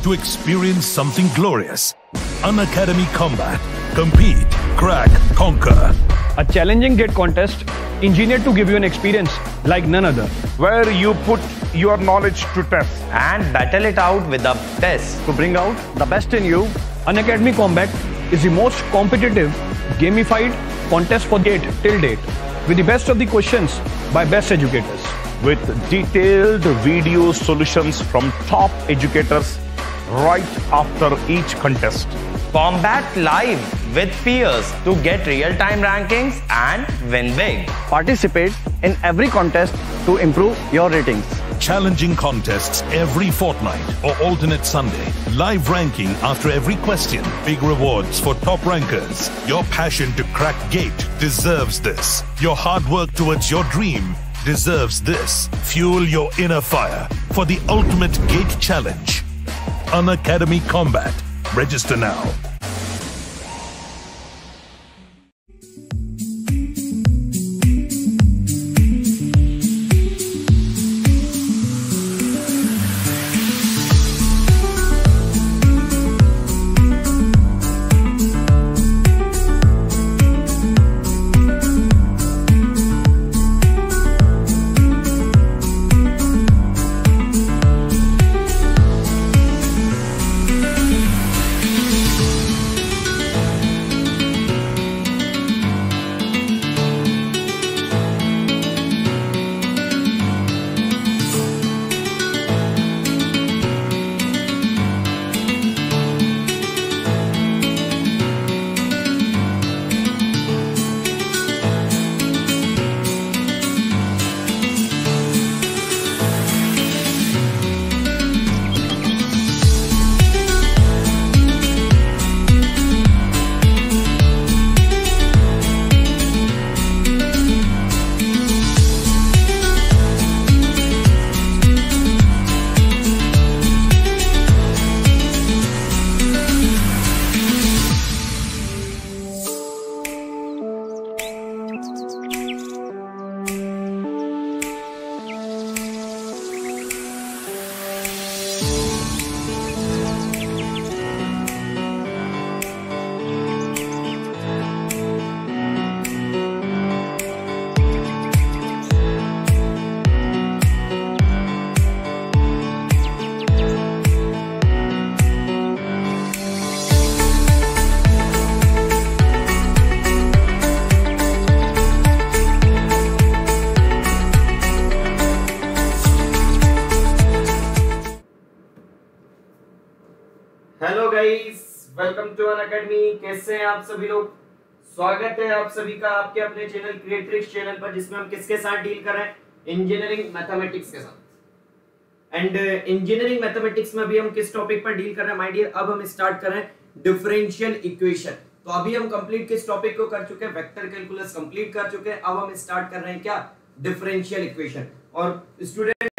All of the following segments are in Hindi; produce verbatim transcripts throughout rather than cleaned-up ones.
to experience something glorious. Unacademy Combat. Compete, crack, conquer. A challenging gate contest engineered to give you an experience like none other. Where you put your knowledge to test and battle it out with a test to bring out the best in you. Unacademy Combat is the most competitive, gamified contest for gate till date, with the best of the questions by best educators. With detailed video solutions from top educators right after each contest. Combat live with peers to get real-time rankings and win big. Participate in every contest to improve your ratings. Challenging contests every fortnight or alternate Sunday. Live ranking after every question. Big rewards for top rankers. Your passion to crack gate deserves this. Your hard work towards your dream deserves this. Fuel your inner fire for the ultimate gate challenge. Unacademy Combat. Register now. Hello guys, welcome to Unacademy. कैसे हैं आप सभी लोग? स्वागत है आप सभी का आपके अपने चैनल क्रिएट्रिक्स चैनल पर, जिसमें हम किसके साथ डील कर रहे हैं? इंजीनियरिंग मैथमेटिक्स के साथ। एंड इंजीनियरिंग मैथमेटिक्स में अभी हम किस टॉपिक पर डील कर रहे हैं माय डियर? अब हम स्टार्ट कर रहे हैं डिफरेंशियल इक्वेशन। तो अभी हम कंप्लीट किस टॉपिक को कर चुके हैं? वेक्टर कैलकुलस कंप्लीट कर चुके हैं। अब हम स्टार्ट कर रहे हैं क्या? Differential equation. और स्टूडेंट्स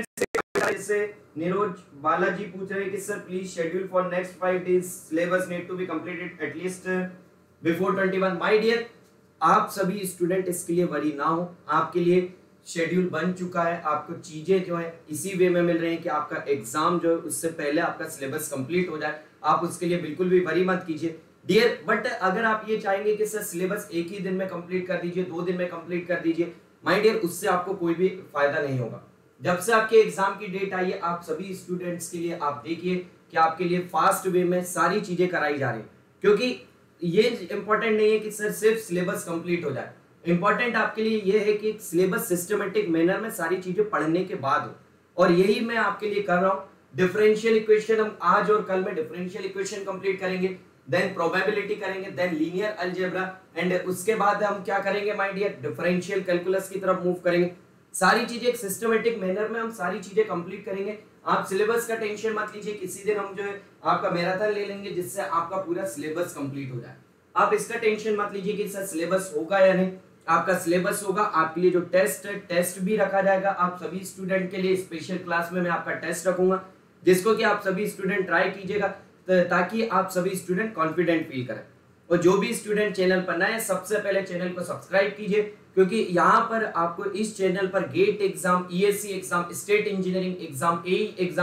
से नीरज बालाजी पूछ रहे हैं कि sir please schedule for next five days, syllabus need to be completed at least before twenty one. My dear, आप सभी स्टूडेंट इसके लिए वरी ना हो, आपके लिए शेड्यूल बन चुका है। आपको चीजें जो है इसी वे में मिल रही हैं कि आपका एग्जाम जो है उससे पहले आपका सिलेबस कंप्लीट हो जाए। आप उसके लिए बिल्कुल भी वरी मत कीजिए डियर। बट अगर आप ये चाहेंगे कि सर सिलेबस एक ही दिन में कंप्लीट कर दीजिए, दो दिन में कंप्लीट कर दीजिए, माय डियर, उससे आपको कोई भी फायदा नहीं होगा। जब से आपके एग्जाम की डेट आई है, आप सभी स्टूडेंट्स के लिए आप देखिए कि आपके लिए फास्ट वे में सारी चीजें कराई जा रही है, क्योंकि ये इंपॉर्टेंट नहीं है कि सर सिर्फ सिलेबस कंप्लीट हो जाए। इंपॉर्टेंट आपके लिए ये है कि सिलेबस सिस्टमेटिक मैनर में सारी चीजें पढ़ने के बाद हो, और यही मैं आपके लिए कर रहा हूँ। डिफरेंशियल इक्वेशन हम आज और कल में डिफरेंशियल इक्वेशन कंप्लीट करेंगे, देन प्रोबेबिलिटी करेंगे, देन लीनियर अलजेब्रा, एंड उसके बाद हम क्या करेंगे माय डियर? डिफरेंशियल कैलकुलस की तरफ मूव करेंगे। सारी चीजें एक सिस्टमेटिक मैनर में हम सारी चीजें कंप्लीट करेंगे। आप सिलेबस का टेंशन मत लीजिए, किसी दिन हम जो है आपका मैराथन ले लेंगे जिससे आपका पूरा सिलेबस कंप्लीट हो जाए। आप इसका टेंशन मत लीजिए कि सर सिलेबस होगा या नहीं। आपका सिलेबस होगा, आपके लिए जो टेस्ट है टेस्ट भी रखा जाएगा। आप सभी स्टूडेंट के लिए स्पेशल क्लास में मैं आपका टेस्ट रखूंगा, जिसको कि आप सभी स्टूडेंट ट्राई कीजिएगा, ताकि आप सभी स्टूडेंट कॉन्फिडेंट फील करें। और जो भी स्टूडेंट चैनल पर नए, सबसे पहले चैनल को सब्सक्राइब कीजिए, क्योंकि यहाँ पर आपको इस चैनल पर GATE exam, ESC exam, state engineering exam, AE exam,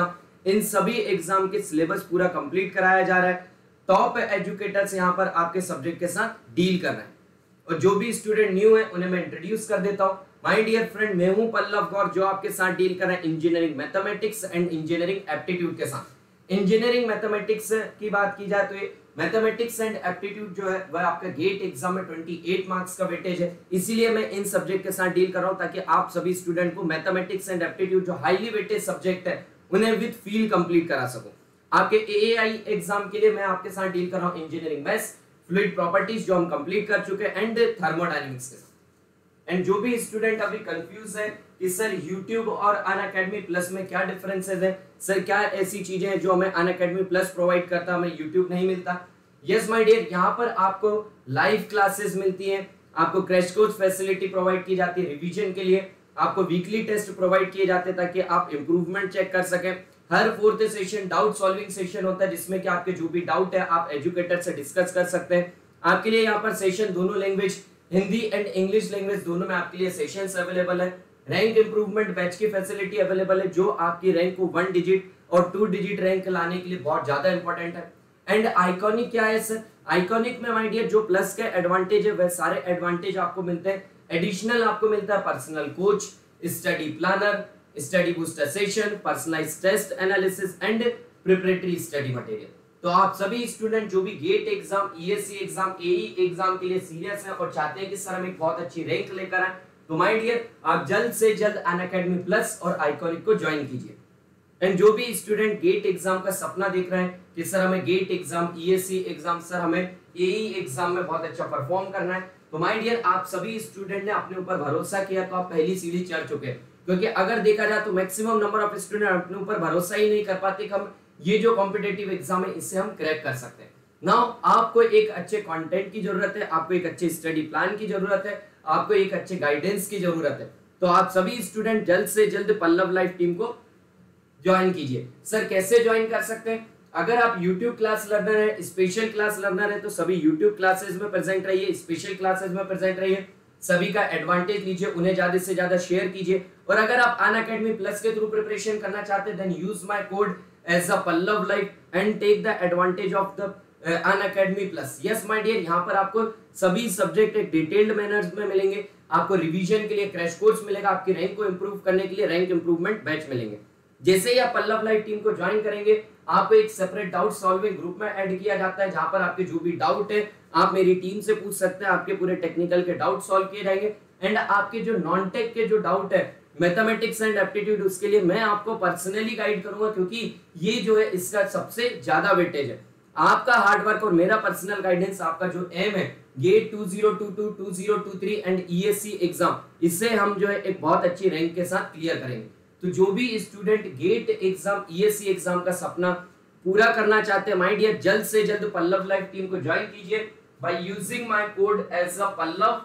इन सभी एग्जाम के सिलेबस पूरा कंप्लीट कराया जा रहा है। टॉप एजुकेटर्स यहाँ पर आपके सब्जेक्ट के साथ डील कर रहे हैं और जो भी स्टूडेंट न्यू है उन्हें मैं इंट्रोड्यूस कर देता हूँ। माय डियर फ्रेंड, मैं हूं पल्लव गौर जो आपके साथ डील कर रहे हैं engineering mathematics and engineering aptitude के साथ। इंजीनियरिंग मैथमेटिक्स की बात की जाए तो ये मैथमेटिक्स एंड एप्टीट्यूड जो है वह आपका गेट एग्जाम में अट्ठाईस मार्क्स का वेटेज है, इसीलिए मैं इन सब्जेक्ट के साथ डील कर रहा हूं ताकि आप सभी स्टूडेंट को मैथमेटिक्स एंड एप्टीट्यूड जो हाईली वेटेज सब्जेक्ट है उन्हें विद फील कंप्लीट करा सकूं। आपके एएआई एग्जाम के लिए मैं आपके साथ डील कर रहा हूं इंजीनियरिंग मैथ्स, फ्लूइड प्रॉपर्टीज जो हम कंप्लीट कर चुके हैं एंड थर्मोडायनेमिक्स के साथ। एंड जो भी स्टूडेंट अभी कंफ्यूज है कि सर YouTube और अनअकैडमी प्लस में क्या डिफरेंसेस है, सर क्या ऐसी चीजें हैं जो हमें अनअकैडमी प्लस प्रोवाइड करता हमें YouTube नहीं मिलता। यस माय डियर, यहाँ पर आपको लाइव क्लासेस मिलती हैं, आपको क्रैश कोर्स फैसिलिटी प्रोवाइड की जाती है रिवीजन के लिए, आपको वीकली टेस्ट प्रोवाइड किए जाते हैं ताकि आप इंप्रूवमेंट चेक कर सकें। हर fourth session doubt solving session होता है जिसमें कि आपके जो भी डाउट है आप एजुकेटर से डिस्कस कर सकते हैं। आपके लिए यहाँ पर सेशन दोनों language Hindi and English language दोनों में आपके लिए सेशंस अवेलेबल है। रैंक इंप्रूवमेंट बैच की फैसिलिटी अवेलेबल है जो आपकी रैंक को वन डिजिट और टू डिजिट रैंक लाने के लिए बहुत ज्यादा इंपॉर्टेंट है। एंड आइकॉनिक क्या है सर? आइकॉनिक में माय डियर जो प्लस के एडवांटेज है वह सारे एडवांटेज आपको मिलते हैं। एडिशनल आपको मिलता है personal coach, study planner, study booster session, personalized test analysis and preparatory study material. तो आप सभी स्टूडेंट जो भी GATE exam, ESC exam, AE exam के लिए सीरियस हैं और चाहते हैं कि सर हम एक बहुत अच्छी रैंक लेकर आए, तो माय डियर आप जल्द से जल्द अनअकैडमी प्लस और आइकॉनिक को ज्वाइन कीजिए। एंड जो भी स्टूडेंट गेट एग्जाम का सपना देख रहे हैं कि सर हमें GATE exam, ESC exam, sir हमें एई एग्जाम में बहुत अच्छा परफॉर्म करना है, तो माय डियर आप सभी स्टूडेंट ने अपने ऊपर भरोसा किया तो आप पहली सीढ़ी चढ़ चुके हैं। क्योंकि अगर देखा जाए तो मैक्सिमम नंबर ऑफ स्टूडेंट अपने ऊपर भरोसा ही नहीं कर पाते कि हम ये जो कॉम्पिटिटिव एग्जाम है इससे हम क्रैक कर सकते हैं। नाउ आपको एक अच्छे कंटेंट की जरूरत है, आपको एक अच्छे स्टडी प्लान की जरूरत है, आपको एक अच्छे गाइडेंस की जरूरत है। तो आप सभी स्टूडेंट जल्द से जल्द पल्लव लाइव टीम को ज्वाइन कीजिए। सर कैसे ज्वाइन कर सकते हैं? अगर आप YouTube क्लास लर्नर है, स्पेशल क्लास लर्नर है, तो सभी YouTube क्लासेस में प्रेजेंट रहिए, स्पेशल क्लासेस में प्रेजेंट रहिए, सभी का एडवांटेज लीजिए, उन्हें ज्यादा से ज्यादा शेयर कीजिए। और अगर आप अनअकैडमी प्लस के थ्रू प्रिपरेशन करना चाहते हैं then use my code as a Pallav live and take the advantage of the Unacademy plus. Yes my dear, यहाँ पर आपको सभी सब्जेक्ट एक डिटेल्ड मैनर्स में मिलेंगे, आपको रिवीजन के लिए क्रैश कोर्स मिलेगा, आपकी रैंक को इंप्रूव करने के लिए रैंक इंप्रूवमेंट बैच मिलेंगे। जैसे ही आप पल्लव लाइव टीम को ज्वाइन करेंगे आपको एक सेपरेट डाउट सॉल्विंग ग्रुप में ऐड किया जाता है जहां पर आपके जो भी डाउट है आप मेरी टीम से पूछ सकते हैं, आपके पूरे टेक्निकल के डाउट सॉल्व किए जाएंगे। एंड आपके जो नॉन टेक के जो डाउट है मैथमेटिक्स एंड एप्टीट्यूड उसके लिए मैं आपको पर्सनली गाइड करूंगा क्योंकि ये जो है इसका सबसे ज्यादा वेटेज है। आपका हार्डवर्क और मेरा पर्सनल गाइडेंस, आपका जो एम है GATE two zero two two, two zero two three and ESC exam, इससे हम जो है एक बहुत अच्छी रैंक के साथ क्लियर करेंगे। तो जो भी student GATE exam, ESC exam का सपना पूरा करना चाहते हैं माय डियर जल्द से जल्द पल्लव लाइव टीम को ज्वाइन कीजिए by using my code as a Pallav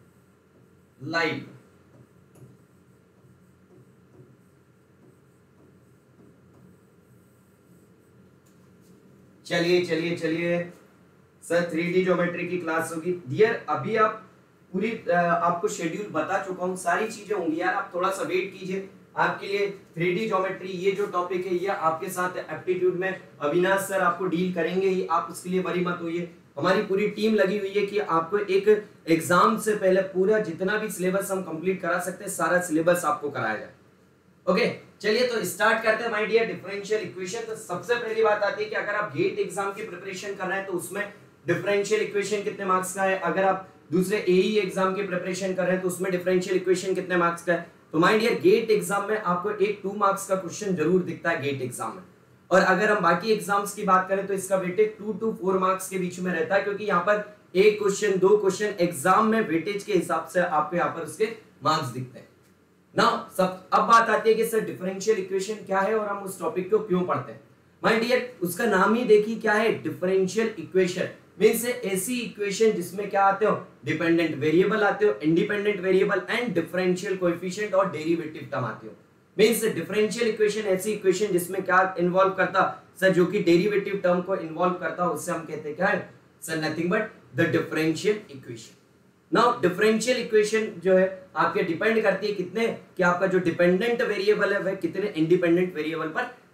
live. चलिए चलिए चलिए सर थ्री डी ज्योमेट्री की क्लास होगी। डियर अभी आप पूरी आपको शेड्यूल बता चुका हूं, सारी चीजें होंगी यार, आप थोड़ा सा वेट कीजिए। आपके लिए थ्री डी ज्योमेट्री ये जो टॉपिक है ये आपके साथ एप्टीट्यूड में अविनाश सर आपको डील करेंगे ही, आप उसके लिए वरी मत होइए। हमारी पूरी टीम लगी हुई है कि आपको एक एग्जाम से पहले पूरा जितना भी सिलेबस हम कंप्लीट करा सकते हैं सारा सिलेबस आपको कराया जाए। ओके चलिए तो स्टार्ट करते हैं माय डियर डिफरेंशियल इक्वेशन। तो सबसे पहली बात आती है कि अगर आप गेट एग्जाम की प्रिपरेशन कर रहे हैं तो उसमें डिफरेंशियल इक्वेशन कितने मार्क्स का है, अगर आप दूसरे एई एग्जाम की प्रिपरेशन कर रहे हैं तो उसमें डिफरेंशियल इक्वेशन कितने मार्क्स का है। तो माय डियर गेट एग्जाम में आपको एक टू मार्क्स का क्वेश्चन जरूर दिखता है गेट एग्जाम में, और अगर हम बाकी एग्जाम्स की बात करें तो इसका weightage two to four marks के बीच में रहता है क्योंकि यहाँ पर एक क्वेश्चन दो क्वेश्चन एग्जाम में वेटेज के हिसाब से आपको यहाँ पर उसके मार्क्स दिखते हैं। नाउ सब अब बात आती है कि सर डिफरेंशियल इक्वेशन क्या है और हम उस टॉपिक को क्यों पढ़ते हैं। माय डियर उसका नाम ही देखिए क्या है, डिफरेंशियल इक्वेशन मींस ऐसी इक्वेशन जिसमें क्या आते हो, डिपेंडेंट वेरिएबल आते हो, independent variable and differential coefficient और डेरिवेटिव टर्म आते हो। मींस डिफरेंशियल इक्वेशन ऐसी इक्वेशन जिसमें क्या इन्वॉल्व करता सर, जो कि डेरिवेटिव टर्म को इन्वॉल्व करता, उससे हम कहते हैं क्या है sir, nothing but the differential equation. Now differential equation जो है आपके डिपेंड करती है कितने कि आपका जो डिपेंडेंट वेरिएबल है वह कितने इंडिपेंडेंट वेरिएबल पर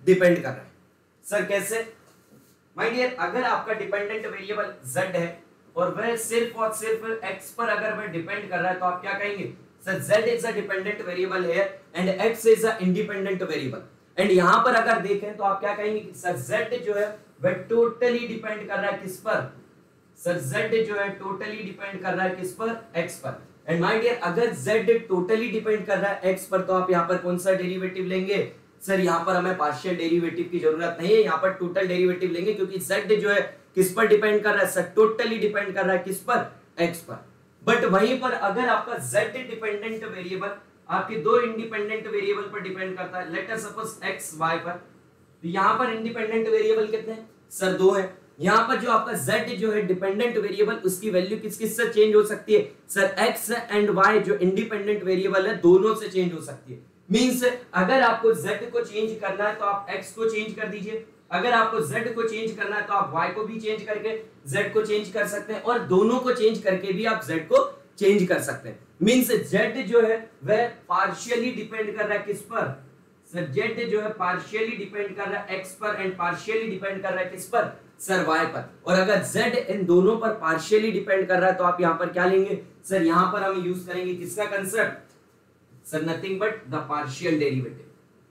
डिपेंड कर रहा है। सर कैसे? माय डियर, अगर आपका डिपेंडेंट वेरिएबल z है और वह सिर्फ और सिर्फ x पर अगर वह डिपेंड कर रहा है तो आप क्या कहेंगे? Sir z is a dependent variable है and x is a independent variable. And यहां पर अगर देखें तो आप क्या कहेंगे कि सर z जो है वह टोटली डिपेंड कर रहा है किस पर? सर z जो है टोटली डिपेंड कर रहा है किस पर? x पर। एंड माय डियर, अगर z टोटली डिपेंड कर रहा है x पर तो आप यहां पर कौन सा डेरिवेटिव लेंगे? सर यहां पर हमें पार्शियल डेरिवेटिव की जरूरत नहीं है, यहां पर टोटल डेरिवेटिव लेंगे क्योंकि z जो है किस पर डिपेंड कर रहा है? सर टोटली डिपेंड कर रहा है किस पर? x पर। बट वहीं पर अगर आपका z डिपेंडेंट वेरिएबल आपके दो इंडिपेंडेंट वेरिएबल पर डिपेंड करता है, let us suppose x y पर, तो यहां पर इंडिपेंडेंट वेरिएबल कितने हैं? सर दो है। यहां पर जो आपका z जो है डिपेंडेंट वेरिएबल उसकी वैल्यू किस किस से चेंज हो सकती है? सर x एंड y जो इंडिपेंडेंट वेरिएबल है दोनों से चेंज हो सकती है। मींस अगर आपको z को चेंज करना है तो आप x को चेंज कर दीजिए, अगर आपको z को चेंज करना है तो आप y को भी चेंज करके z को चेंज कर सकते हैं, और दोनों को चेंज करके भी आप z को चेंज कर सकते हैं। मींस z जो है वह पार्शियली डिपेंड कर रहा है किस पर? सर z जो है पार्शियली डिपेंड कर रहा है x पर एंड पार्शियली डिपेंड कर रहा है किस पर? सर y पर। और अगर z इन दोनों पर पार्शियली डिपेंड कर रहा है तो आप यहां पर क्या लेंगे? सर यहां पर हम यूज करेंगे किसका concept? Sir nothing but the partial derivative.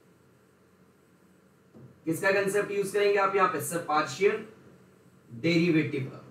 किसका कंसेप्ट यूज करेंगे आप यहां पे? सर पार्शियल डेरिवेटिव का।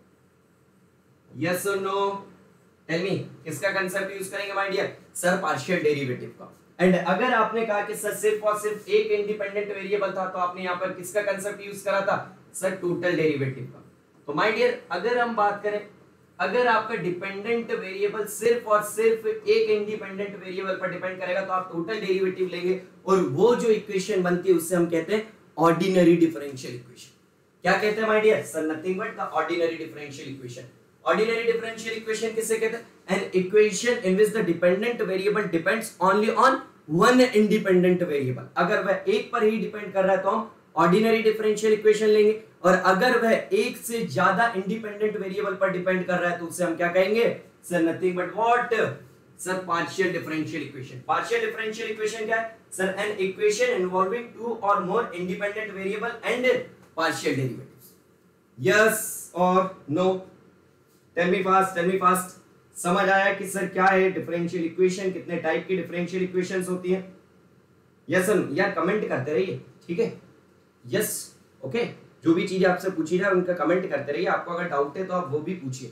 यस और नो? टेल मी, किसका कंसेप्ट यूज करेंगे my dear? Sir partial derivative का। एंड अगर आपने कहा कि सर सिर्फ और सिर्फ एक इंडिपेंडेंट वेरिएबल था तो आपने यहां पर किसका कंसेप्ट यूज करा था? सर टोटल डेरिवेटिव का। तो माय डियर, अगर हम बात करें, अगर आपका डिपेंडेंट वेरिएबल सिर्फ और सिर्फ एक इंडिपेंडेंट वेरिएबल पर डिपेंड करेगा तो आप टोटल डेरिवेटिव लेंगे, और वो जो इक्वेशन बनती है उससे हम कहते हैं ऑर्डिनरी डिफरेंशियल इक्वेशन। क्या कहते हैं my dear? Sir nothing but the ordinary differential equation. Ordinary differential equation किसे कहते हैं? An equation in which the dependent variable depends only on one independent variable. अगर वह एक पर ही डिपेंड कर रहा है तो हम ऑर्डिनरी डिफरेंशियल इक्वेशन लेंगे, और अगर वह एक से ज्यादा इंडिपेंडेंट वेरिएबल पर डिपेंड कर रहा है तो उसे हम क्या कहेंगे? Sir nothing but what? Sir partial differential equation. Partial differential equation क्या है? Sir an equation involving two और more independent variable and partial derivatives. Yes और no? Tell me fast, tell me fast. समझ आया कि सर क्या है डिफरेंशियल इक्वेशन, कितने टाइप की डिफरेंशियल इक्वेशंस होती हैं? यस सर, यार कमेंट करते रहिए, ठीक है? Yes, okay. जो भी चीजें आपसे पूछी जाए उनका कमेंट करते रहिए, आपको अगर डाउट है तो आप वो भी पूछिए।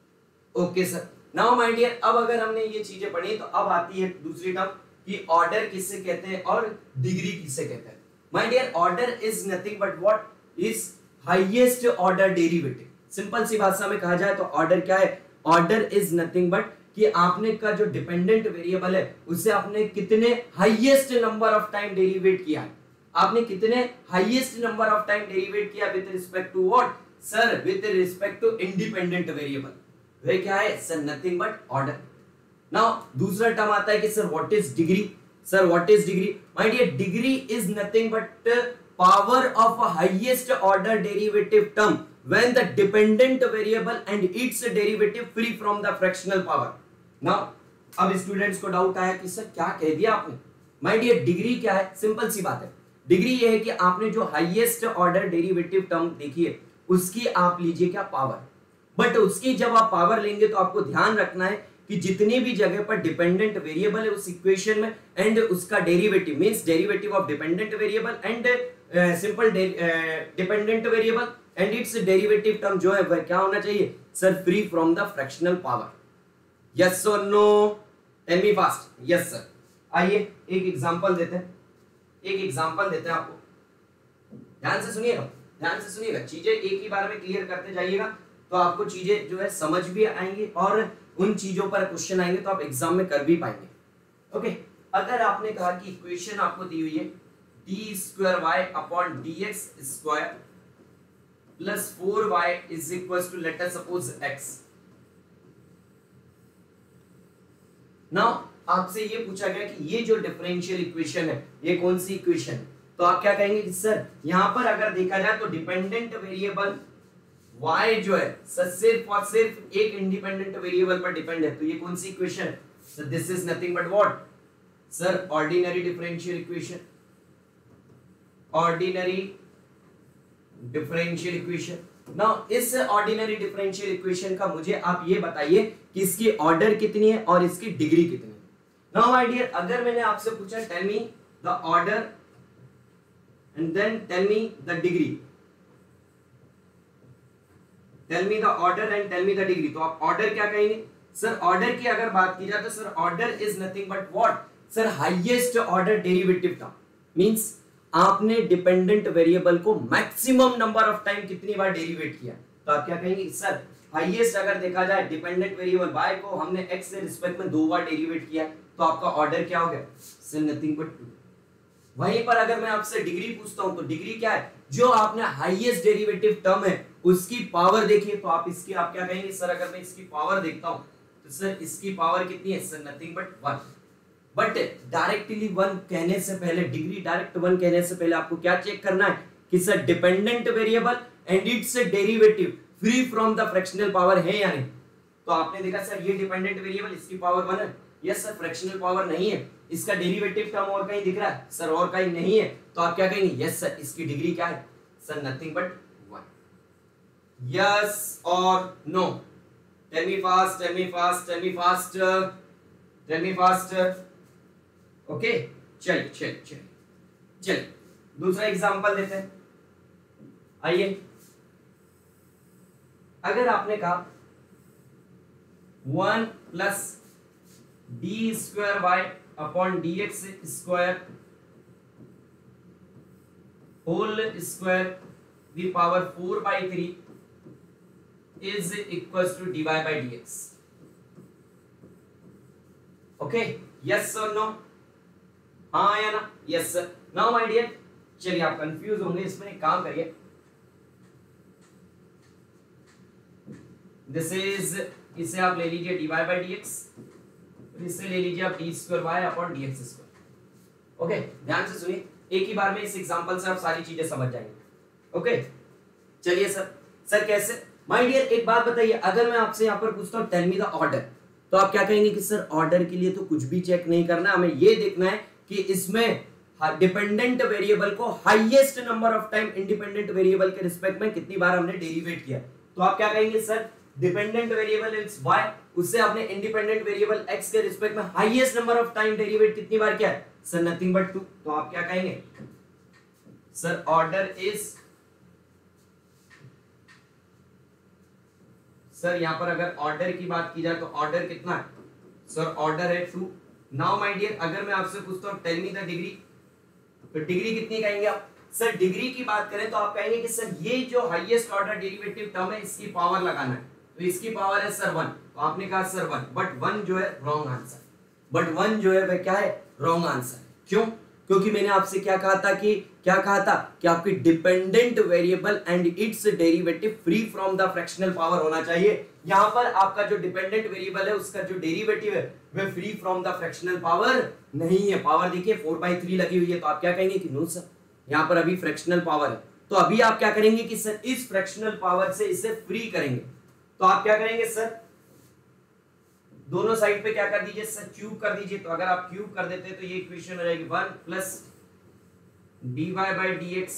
Okay sir. Now my dear, अब अगर हमने ये चीजें पढ़ी तो अब आती है दूसरी टर्म कि ऑर्डर किससे कहते हैं और डिग्री किससे कहते हैं। My dear, order is nothing but what? Is highest order derivative. Simple सी भाषा में कहा जाए तो ऑर्डर क्या है? ऑर्डर इज नथिंग बट कि आपने का जो डिपेंडेंट वेरिएबल है उसे आपने कितने highest number of time derivate किया है, आपने कितने highest number of time derivate किया with respect to what? Sir with respect to independent variable. वह क्या है? Sir nothing but order. Now दूसरा टर्म आता है कि sir what is degree? Sir what is degree? My dear, degree is nothing but power of highest order derivative term when the dependent variable and its derivative free from the fractional power. Now अब स्टूडेंट्स को डाउट आया कि सर क्या कह दिया आपने? माय डियर, डिग्री क्या है? सिंपल सी बात है, डिग्री ये है कि आपने जो हाईएस्ट ऑर्डर डेरिवेटिव टर्म देखी है उसकी आप लीजिए क्या? पावर। बट उसकी जब आप पावर लेंगे तो आपको ध्यान रखना है कि जितनी भी जगह पर डिपेंडेंट वेरिएबल है उस इक्वेशन में एंड उसका derivative means derivative of dependent variable and simple dependent variable and its derivative term जो है वह क्या होना चाहिए? Sir free from the fractional power. Yes और no? Tell me fast. Yes sir. आइए एक एग्जांपल देते हैं, एक एग्जांपल देते हैं आपको। ध्यान से सुनिएगा, ध्यान से सुनिएगा, चीजें एक ही बार में क्लियर करते जाइएगा तो आपको चीजें जो है समझ भी आएंगी और उन चीजों पर क्वेश्चन आएंगे तो आप एग्जाम में कर भी पाएंगे। ओके, अगर आपने कहा कि इक्वेशन आपको दी हुई है D square Y upon D x square plus four Y is equal to let us suppose X. Now आपसे ये पूछा गया कि ये जो डिफरेंशियल इक्वेशन है ये कौन सी इक्वेशन है? तो आप क्या कहेंगे कि सर यहां पर अगर देखा जाए तो डिपेंडेंट वेरिएबल y जो है सर सिर्फ और सिर्फ एक इंडिपेंडेंट वेरिएबल पर डिपेंड है, तो ये कौन सी इक्वेशन है? Sir this is nothing but what? Sir ordinary differential equation. Ordinary differential equation. Now इस ऑर्डिनरी डिफरेंशियल इक्वेशन का मुझे आप ये बताइए कि इसकी ऑर्डर कितनी है और इसकी डिग्री कितनी है। नाउ माय डियर, अगर मैंने आपसे पूछा tell me the order and then tell me the degree, tell me the order and tell me the degree, तो आप ऑर्डर क्या कहेंगे? सर ऑर्डर की अगर बात की जाए तो sir order is nothing but what? Sir highest order derivative term. Means आपने डिपेंडेंट वेरिएबल को मैक्सिमम नंबर ऑफ टाइम कितनी बार डेरिवेट किया, तो आप क्या कहेंगे? सर हाईएस्ट अगर देखा जाए डिपेंडेंट वेरिएबल y को हमने x से रिस्पेक्ट में दो बार डेरिवेट किया, तो आपका ऑर्डर क्या हो गया? Sir nothing but two. वहीं पर अगर मैं आपसे डिग्री पूछता हूं तो डिग्री क्या है? जो आपने हाईएस्ट डेरिवेटिव टर्म है उसकी पावर देखिए, तो आप इसकी आप क्या कहेंगे? सर अगर मैं इसकी पावर देखता हूं तो सर इसकी पावर कितनी है? Sir nothing but one. But directly one कहने से पहले, डिग्री डायरेक्ट वन कहने से पहले आपको क्या चेक करना है कि sir dependent variable and its derivative free from the fractional power है या नहीं। तो आपने देखा सर ये डिपेंडेंट वेरिएबल, इसकी पावर वन है, यस सर फ्रैक्शनल पावर नहीं है, इसका डेरिवेटिव टर्म और कहीं दिख रहा है? सर और कहीं नहीं है, तो आप क्या कहेंगे? यस सर इसकी डिग्री क्या है? Sir nothing but one. Yes और no? Tell me fast, tell me fast, tell me fast, tell me fast. Okay चलिए चलिए चलिए चलिए दूसरा एग्जांपल देते हैं। आइए, अगर आपने कहा one plus d square Y upon D x square whole square the power four by three is equal to d y by d x. Okay yes और नो? हाँ या ना? Yes sir. Now my dear, चलिए आप कंफ्यूज होंगे, इसमें एक काम करिए, दिस इज, इसे आप ले लीजिए d y by d x, इससे ले लीजिए आप d square Y upon D x square. Okay ध्यान से सुनिए, एक ही बार में इस एग्जांपल से आप सारी चीजें समझ जाएंगे। ओके चलिए सर। सर कैसे? माय डियर एक बात बताइए, अगर मैं आपसे यहाँ पर पूछता हूँ टेल मी द ऑर्डर, तो आप क्या कहेंगे कि सर ऑर्डर के लिए तो कुछ भी चेक नहीं करना, हमें ये देखना है कि इसमें डिपेंडेंट वेरिएबल को highest number of time independent variable के रिस्पेक्ट में कितनी बार हमने डेरिवेट किया। तो आप क्या कहेंगे? Sir dependent variable is y, उससे आपने इंडिपेंडेंट वेरिएबल x के रिस्पेक्ट में highest number of time derivate कितनी बार किया है? Sir nothing but two. तो आप क्या कहेंगे? सर ऑर्डर इज, सर यहां पर अगर ऑर्डर की बात की जाए तो ऑर्डर कितना है? सर ऑर्डर है टू। नाउ माय डियर, अगर मैं आपसे पूछता हूं टेल मी द डिग्री, तो डिग्री कितनी कहेंगे आप? सर डिग्री की बात करें तो आप कहेंगे कि सर ये जो हाईएस्ट ऑर्डर डेरिवेटिव टर्म है इसकी पावर लगाना है, तो इसकी पावर है सर वन। तो आपने कहा सर वन, बट वन जो है रॉन्ग आंसर, बट वन जो है वह क्या है? Wrong answer. क्यों? क्योंकि मैंने आपसे क्या कहा था कि क्या कहा था कि आपकी dependent variable and its derivative free from the fractional power होना चाहिए। यहां पर आपका जो डिपेंडेंट वेरिएबल है उसका जो डेरिवेटिव है वह free from the fractional power नहीं है। पावर देखिए फोर बाई थ्री लगी हुई है, तो आप क्या कहेंगे कि नो सर यहां पर अभी फ्रैक्शनल पावर है। तो अभी आप क्या करेंगे कि सर इस फ्रैक्शनल पावर से इसे फ्री करेंगे। तो आप क्या करेंगे? सर दोनों साइड पे क्या कर दीजिए? सर क्यूब कर दीजिए। तो अगर आप क्यूब कर देते तो ये इक्वेशन हो जाएगी one plus d y by d x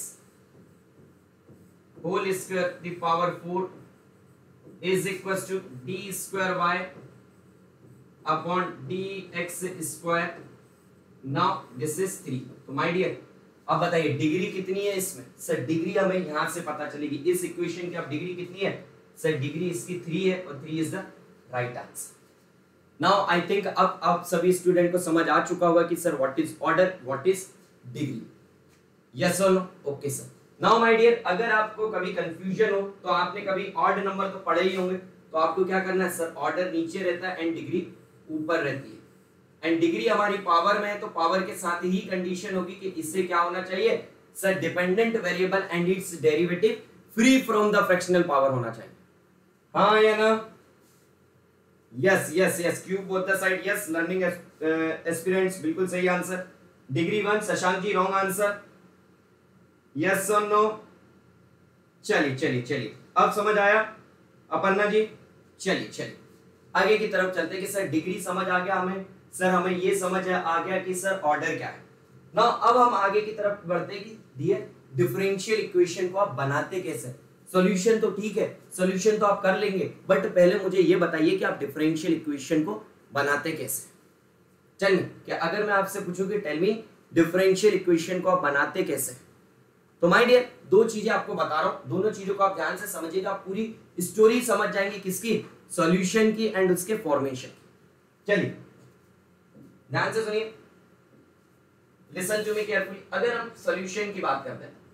whole square the power four is equal to d square Y upon D x square. Now this is three. तो माय डियर अब बताइए डिग्री कितनी है इसमें? सर डिग्री हमें यहां से पता चलेगी, इस इक्वेशन की अब डिग्री कितनी है? सर डिग्री इसकी थ्री है और three is the right answer. Now I think अब अब सभी स्टूडेंट को समझ आ चुका होगा कि sir what is order, what is degree. Yes और no? Okay sir. Now my dear अगर आपको कभी कंफ्यूजन हो तो आपने कभी ऑड नंबर तो पढ़े ही होंगे, तो आपको क्या करना है? सर ऑर्डर नीचे रहता है एंड डिग्री ऊपर रहती है, एंड डिग्री हमारी पावर में है तो पावर के साथ ही कंडीशन होगी कि इससे क्या होना चाहिए? Sir dependent variable and its derivative free from the fractional power होना चाहिए। हाँ या ना? Yes yes yes cube both the side. Yes learning aspirants बिल्कुल सही answer. Degree one Shashank ji wrong answer. Yes और नो? चलिए चलिए चलिए अब समझ आया अपर्णा जी? चलिए चलिए आगे की तरफ चलते कि सर डिग्री समझ आ गया हमें, सर हमें ये समझ आ गया कि सर ऑर्डर क्या है। ना अब हम आगे की तरफ बढ़ते हैं कि डियर डिफरेंशियल इक्वेशन को आप बनाते कैसे। सॉल्यूशन तो ठीक है, सॉल्यूशन तो आप कर लेंगे, बट पहले मुझे ये बताइए कि आप डिफरेंशियल इक्वेशन को बनाते कैसे। चलिए, क्या अगर मैं आपसे पूछूं कि टेल मी डिफरेंशियल इक्वेशन को आप बनाते कैसे, तो माय डियर दो चीजें आपको बता रहा हूं, दोनों चीजों को आप ध्यान से समझिएगा, आप पूरी स्टोरी समझ जाएंगे किसकी, सॉल्यूशन की एंड उसके फॉर्मेशन की। चलिए ध्यान से सुनिए, लिसन टू मी केयरफुली। अगर हम सॉल्यूशन की बात करते हैं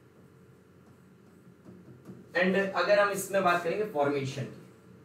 एंड अगर हम इसमें बात करेंगे फॉर्मेशन की,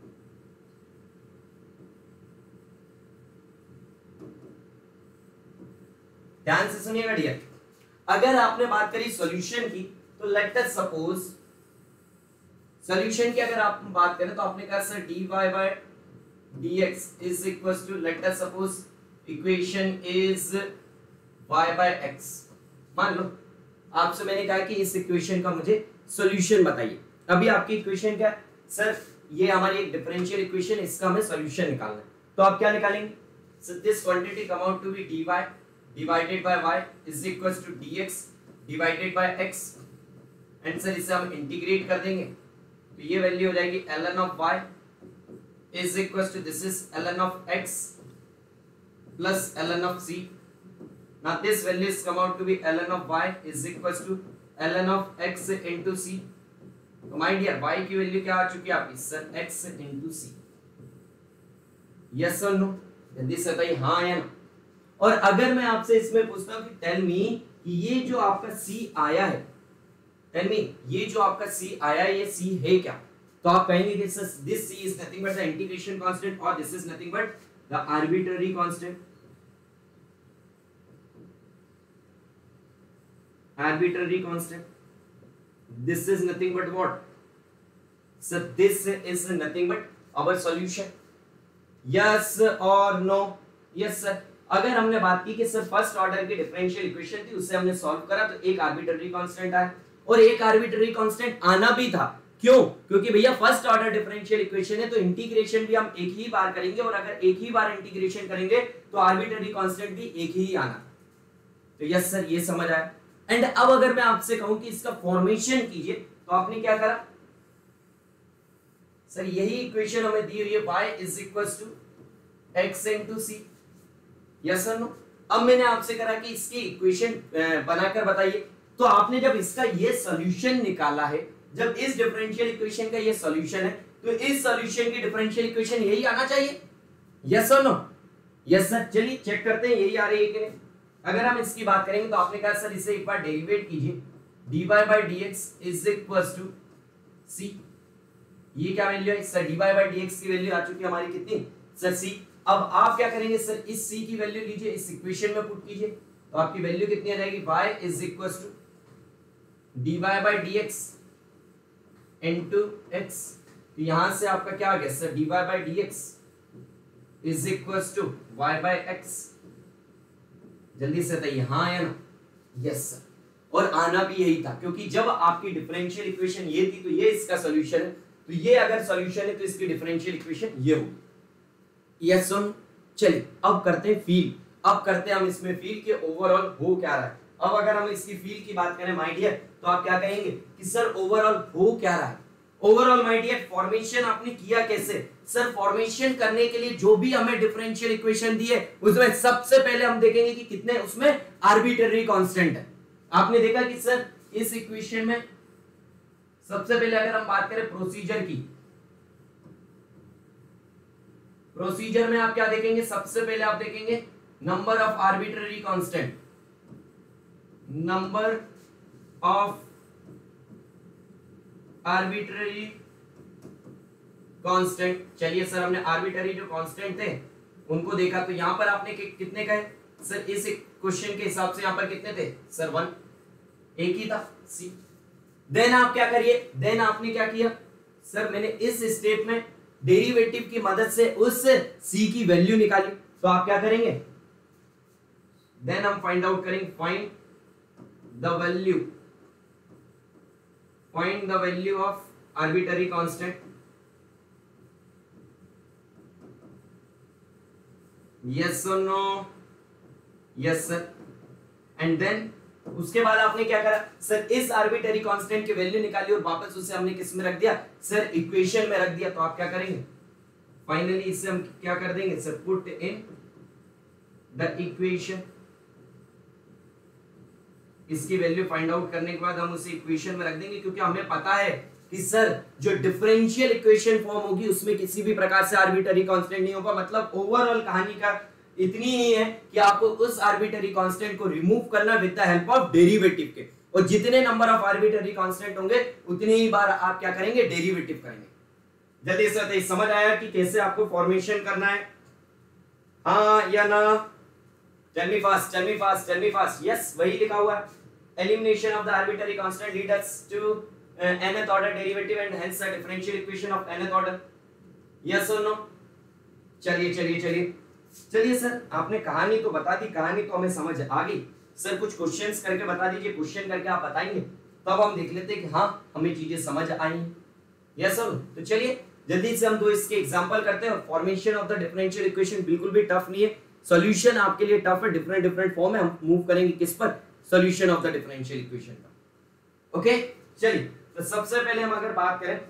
ध्यान से सुनिएगा डियर। अगर आपने बात करी सॉल्यूशन की, तो लेट अस सपोज सॉल्यूशन की अगर आप बात करें तो आपने कहा sir dy by dx is equals to, let us suppose equation is y by x। मान लो आपसे मैंने कहा कि इस इक्वेशन का मुझे सॉल्यूशन बताइए। अभी आपकी इक्वेशन क्या है सर, ये हमारी एक डिफरेंशियल इक्वेशन, इसका हमें सॉल्यूशन निकालना है। तो आप क्या निकालेंगे, so this quantity come out to be dy divided by y is equals to dx divided by x, and sir इसे हम इंटीग्रेट कर देंगे तो ये वैल्यू हो जाएगी ln of y is equals to, this is ln of x plus ln of c। now this value is come out to be ln of y is equals to ln of x into c। तो माय डियर y की वैल्यू क्या आ चुकी है आपकी sir x into c। Yes और नो, जल्दी से बताइए हाँ या ना। और अगर मैं आपसे इसमें पूछता हूं कि टेल मी कि ये जो आपका c आया है, टेल मी ये जो आपका c आया है ये c है क्या, तो आप कहेंगे कि sir this c is nothing but the integration constant और this is nothing but the arbitrary constant. Arbitrary constant, this is nothing but what sir, this is nothing but our solution. Yes और नो, यस सर। अगर हमने बात की कि सर फर्स्ट ऑर्डर की डिफरेंशियल इक्वेशन थी, उससे हमने सॉल्व करा तो एक आर्बिट्ररी कांस्टेंट आया, और एक आर्बिट्ररी कांस्टेंट आना भी था। क्यों? क्योंकि भैया फर्स्ट ऑर्डर डिफरेंशियल इक्वेशन है तो इंटीग्रेशन भी हम एक ही बार करेंगे, और अगर एक ही बार इंटीग्रेशन करेंगे तो आर्बिट्ररी कांस्टेंट भी एक ही आना। तो यस सर ये समझ आया। एंड अब अगर मैं आपसे कहूं कि इसका फॉर्मेशन कीजिए तो आपने क्या करा सर, यही इक्वेशन हमें दी हुई है y is equals to x into c। Yes sir no. अब मैंने आपसे करा कि इसकी इक्वेशन बनाकर बताइए, तो आपने जब इसका ये सॉल्यूशन निकाला है, जब इस डिफरेंशियल इक्वेशन का ये सॉल्यूशन है, तो इस सॉल्यूशन की डिफरेंशियल इक्वेशन यही आना चाहिए। यस और नो, यस सर। चलिए चेक करते हैं यही आ रही है कि नहीं। अगर हम इसकी बात करेंगे तो आपने कहा सर इसे एक बार डेरिवेट कीजिए, dy by dx is equals to c। ये क्या वैल्यू है सर, dy by dx की वैल्यू आ चुकी है हमारी कितनी सर c। अब आप क्या करेंगे सर, इस c की वैल्यू लीजिए, इस इक्वेशन में पुट कीजिए, तो आपकी वैल्यू कितनी आ जाएगी y is equals to dy by dx into x। तो यहां से आपका क्या आ गया sir, dy by dx is equals to y by x। जल्दी से बताइए हाँ या ना। Yes sir. और आना भी यही था, क्योंकि जब आपकी डिफरेंशियल इक्वेशन ये थी तो ये इसका सॉल्यूशन है, तो ये अगर सॉल्यूशन है तो इसकी डिफरेंशियल इक्वेशन ये होगी। यस सुन। चलिए अब करते हैं फील, अब करते हैं हम इसमें फील के ओवरऑल हो क्या रहा है। अब अगर हम इसकी फील की बात करें माय डियर, तो आप क्या कहेंगे कि सर ओवरऑल हो क्या रहा है। ओवरऑल माय डियर फॉर्मेशन आपने किया कैसे सर, फॉर्मेशन करने के लिए जो भी हमें डिफरेंशियल इक्वेशन दी है उसमें सबसे पहले हम देखेंगे कि कितने उसमें आर्बिट्ररी कांस्टेंट है। आपने देखा कि सर इस इक्वेशन में सबसे पहले अगर हम बात करें प्रोसीजर की, प्रोसीजर में आप क्या देखेंगे, सबसे पहले आप देखेंगे number of arbitrary constant, number of arbitrary constant. चलिए सर हमने आर्बिट्ररी जो कांस्टेंट थे उनको देखा, तो यहां पर आपने कि, कितने कहे सर, इस क्वेश्चन के हिसाब से यहां पर कितने थे सर, वन, एक ही था सी। देन आप क्या करिए, देन आपने क्या किया सर, मैंने इस स्टेप में डेरिवेटिव की मदद से उस सी की वैल्यू निकाली, तो आप क्या करेंगे, देन हम फाइंड आउट करेंगे, find the value, find the value of arbitrary constant. Yes और no, yes sir. And then उसके बाद आपने क्या करा सर, इस आर्बिट्ररी कांस्टेंट की वैल्यू निकाली और वापस उसे हमने किस में रख दिया सर, इक्वेशन में रख दिया। तो आप क्या करेंगे फाइनली इससे हम क्या कर देंगे sir, put in the equation. इसकी वैल्यू फाइंड आउट करने के बाद हम उसे इक्वेशन में रख देंगे, क्योंकि हमें पता है कि सर जो डिफरेंशियल इक्वेशन फॉर्म होगी उसमें किसी भी प्रकार से आर्बिट्ररी कांस्टेंट नहीं होगा। मतलब ओवरऑल कहानी का इतनी ही है कि आपको उस आर्बिट्ररी कांस्टेंट को रिमूव करना with the help of derivative के, और जितने नंबर ऑफ आर्बिट्ररी कांस्टेंट होंगे उतनी ही बार आप क्या करेंगे, डेरिवेटिव करेंगे। जल्दी से बताइए समझ आया कि कैसे आपको फॉर्मेशन करना है, हाँ या ना? Tell me fast, tell me fast, tell me fast. Yes, वही लिखा हुआ है, elimination of the arbitrary constant leads us to uh, nth order derivative and hence a differential equation of nth order. Yes or no? चलिए चलिए चलिए चलिए सर, आपने कहानी तो बता दी, कहानी तो हमें समझ आ गई। सर कुछ क्वेश्चंस करके बता दीजिए, क्वेश्चन करके आप बताएंगे तब हम देख लेते हैं कि हाँ हमें चीजें समझ आई। यस सर, तो चलिए जल्दी से हम दो इसके एग्जांपल करते हैं। Formation of the differential equation बिल्कुल भी टफ नहीं है, सॉल्यूशन आपके लिए टफ है, डिफरेंट डिफरेंट फॉर्म है। हम मूव करेंगे किस पर, solution of the differential equation का। ओके चलिए, तो सबसे पहले हम अगर बात करें,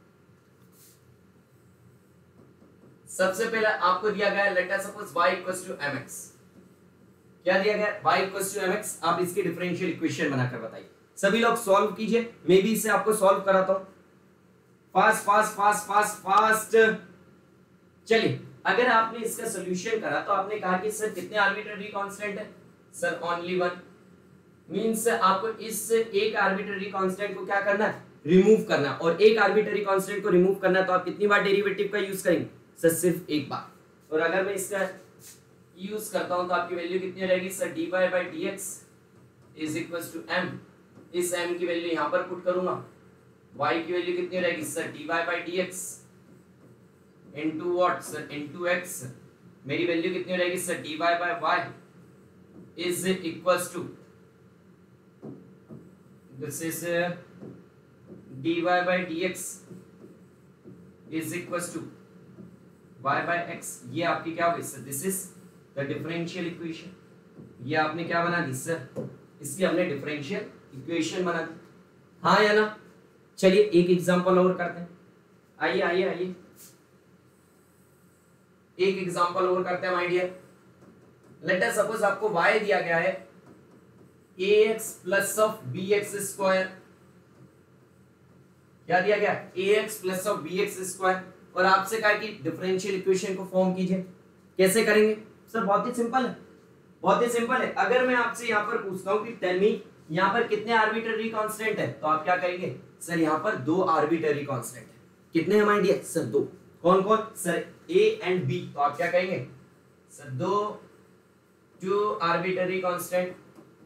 सबसे पहले आपको दिया गया है let us suppose y equals to mx। क्या दिया गया है, y इक्वल्स टू mx। आप इसकी डिफरेंशियल इक्वेशन बनाकर बताइए। सभी लोग सॉल्व कीजिए, मैं भी इसे आपको सॉल्व कराता हूं। Fast fast fast fast fast. चलिए, अगर आपने इसका सॉल्यूशन करा तो आपने कहा कि सर कितने आर्बिट्ररी कांस्टेंट है, सर ओनली वन। मींस आपको इस एक आर्बिट्ररी कांस्टेंट को क्या करना है, रिमूव करना, और एक आर्बिट्ररी कांस्टेंट को रिमूव करना है तो आप कितनी बार डेरिवेटिव का यूज करेंगे, सर सिर्फ एक बार। और अगर मैं इसका यूज करता हूं तो आपकी वैल्यू कितनी रहेगी sir, dy by dx is equals to m। इस m की वैल्यू यहां पर पुट करूंगा, y की वैल्यू कितनी रहेगी sir, dy by dx into what sir, into x। मेरी वैल्यू कितनी रहेगी sir, dy by y is equals to, this is uh, dy by dx is equals to y by x। ये आपकी क्या होगी sir, this is the differential equation. ये आपने क्या बना दी सर, इसकी हमने डिफरेंशियल इक्वेशन बना दी, हाँ या ना? चलिए एक एग्जांपल और करते हैं, आइए आइए आइए एक एग्जांपल और करते हैं my dear. Let us suppose आपको y दिया गया है ax plus of bx square. क्या दिया गया, ax plus of bx square, और आपसे कहा कि डिफरेंशियल इक्वेशन को फॉर्म कीजिए। कैसे करेंगे सर, बहुत ही सिंपल है, बहुत ही सिंपल है। अगर मैं आपसे यहाँ पर पूछता हूँ कि टेल मी यहाँ पर कितने आर्बिट्ररी कांस्टेंट है, तो आप क्या करेंगे सर, यहाँ पर दो आर्बिट्ररी कांस्टेंट है। कितने हैं माय डियर सर, दो। कौन कौन सर, a एंड b। तो आप क्या कहेंगे सर, दो two arbitrary constant.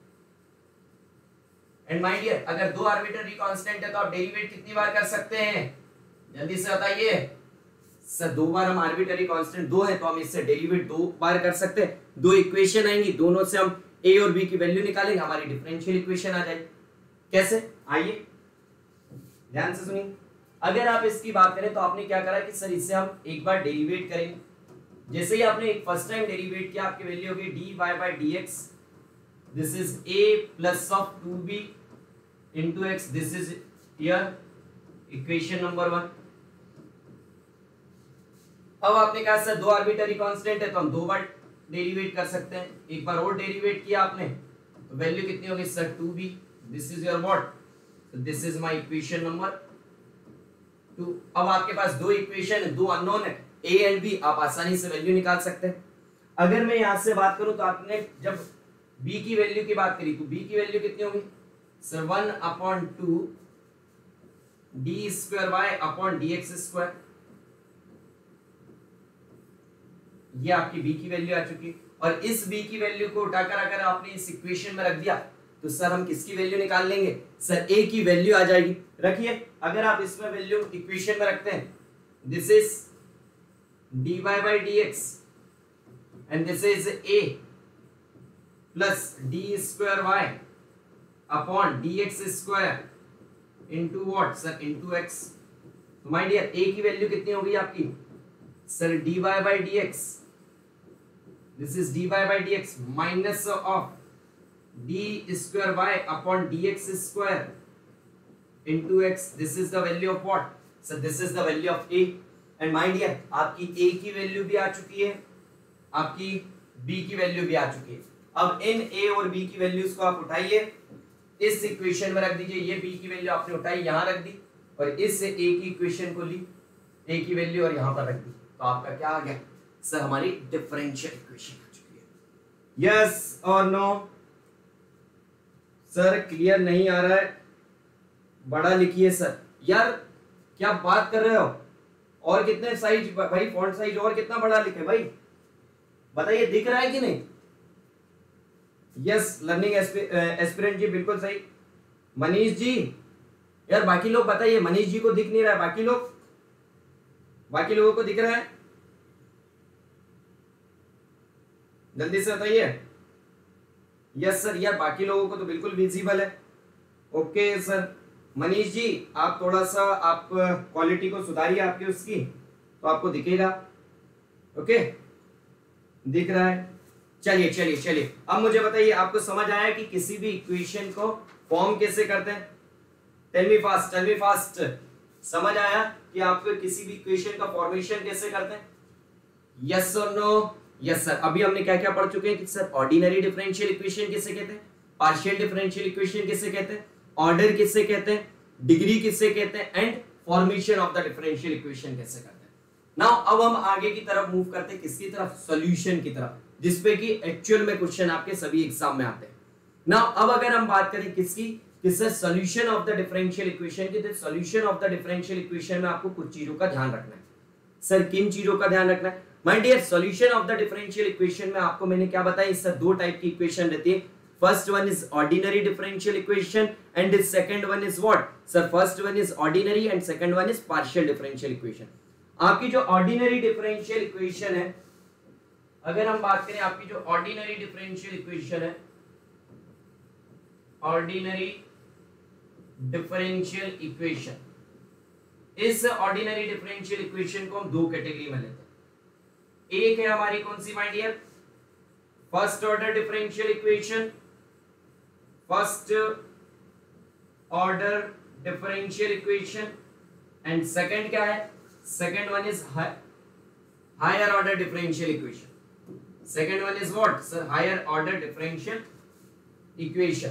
And my dear अगर दो आर्बिट्ररी कांस्टेंट है तो आप डेरिवेट कितनी बार कर सकते हैं, जल्दी से बताइए सर। दो बार। हम आर्बिट्ररी कांस्टेंट दो है तो हम इससे डेरिवेट दो बार कर सकते हैं। दो इक्वेशन आएंगी, दोनों से हम a और b की वैल्यू निकालेंगे, हमारी डिफरेंशियल इक्वेशन आ जाएगी। कैसे, आइए ध्यान से सुनिए। अगर आप इसकी बात करें तो आपने क्या करा कि सर इससे हम एक बार डेरिवेट करेंगे। जैसे ही आपने एक फर्स्ट टाइम डेरिवेट किया, आपकी वैल्यू होगी dy by dx, this is a plus of two b into x, this is your equation number one. अब आपने कहा सर दो आर्बिट्ररी कांस्टेंट है तो हम दो बार डेरिवेट कर सकते हैं। एक बार और डेरिवेट किया आपने तो वैल्यू कितनी होगी sir, two b. This is your what, this is my equation number two. अब आपके पास दो इक्वेशन है, दो अननोन है, a एंड b। आप आसानी से वैल्यू निकाल सकते हैं। अगर मैं यहां से बात करूं तो आपने जब b की वैल्यू की बात करी तो b की वैल्यू कितनी होगी sir, one upon two d square Y upon D x square. ये आपकी b की वैल्यू आ चुकी। और इस b की वैल्यू को उठाकर अगर आपने इस इक्वेशन में रख दिया तो सर हम किसकी वैल्यू निकाल लेंगे सर, a की वैल्यू आ जाएगी। रखिए, अगर आप इसमें वैल्यू इक्वेशन में रखते हैं, this is dy by dx and this is a plus d square y upon dx square into what sir, into x। तो माय डियर a की वैल्यू कितनी होगी आपकी sir, dy by dx, this is dy by dx minus of d square Y upon D x square into x, this is the value of what sir, this is the value of a. And my dear आपकी ए की वैल्यू भी आ चुकी है, आपकी बी की वैल्यू भी आ चुकी है। अब इन ए और बी की वैल्यूज को आप उठाइए, इस इक्वेशन में रख दीजिए। ये बी की वैल्यू आपने उठाई यहां रख दी, और इससे ए की इक्वेशन को ली, ए की वैल्यू और यहां पर रख दी, तो आपका क्या आ गया सर, हमारी डिफरेंशियल इक्वेशन आ चुकी है। यस और नो सर, क्लियर नहीं आ रहा है, बड़ा लिखिए सर। यार क्या बात कर रहे हो, और कितने साइज भाई, फॉन्ट साइज और कितना बड़ा लिखे भाई, बताइए दिख रहा है कि नहीं? यस लर्निंग एस्पिरेंट जी, बिल्कुल सही। मनीष जी, यार बाकी लोग बताइए, मनीष जी को दिख नहीं रहा है, बाकी लोग, बाकी लोगों को दिख रहा है? जल्दी से बताइए। यस सर, यार बाकी लोगों को तो बिल्कुल विजिबल है। ओके सर, मनीष जी आप थोड़ा सा आप क्वालिटी को सुधारिए आपकी उसकी, तो आपको दिखेगा। ओके दिख रहा है? चलिए चलिए चलिए, अब मुझे बताइए आपको समझ आया कि किसी भी इक्वेशन को फॉर्म कैसे करते हैं? Tell me fast, tell me fast. समझ आया कि आपको किसी भी इक्वेशन का फॉर्मेशन कैसे करते हैं? यस और नो? Yes sir. अभी हमने क्या क्या पढ़ चुके हैं कि सर ऑर्डिनरी डिफरेंशियल इक्वेशन किसे कहते हैं, पार्शियल डिफरेंशियल इक्वेशन किसे कहते हैं, ऑर्डर किसे कहते हैं, डिग्री किसे कहते हैं, and formation of the differential equation कैसे करते हैं। नाउ अब हम आगे की तरफ मूव करते हैं, किसकी तरफ? सॉल्यूशन की तरफ, जिसपे कि एक्चुअल में क्वेश्चन आपके सभी एग्जाम में आते हैं। नाउ अब अगर हम बात करें किसकी, किससे solution of the differential equation की, तो solution of the differential equation में आपको कुछ चीजों का ध्यान रखना है। सर किन चीजों का ध्यान रखना है? My dear, solution of the differential equation में आपको मैंने क्या बताया, इससे दो टाइप की इक्वेशन रहती है। First one is ordinary differential equation and the second one is what? Sir, first one is ordinary and second one is partial differential equation. आपकी जो ordinary differential equation है, अगर हम बात करें आपकी जो ordinary differential equation है, ordinary differential equation, इस ordinary differential equation को हम दो कैटेगरी में लेते हैं। एक है हमारी कौन सी my dear? First order differential equation, first order differential equation, and second क्या है? Second one is higher order differential equation. Second one is what sir? Higher order differential equation.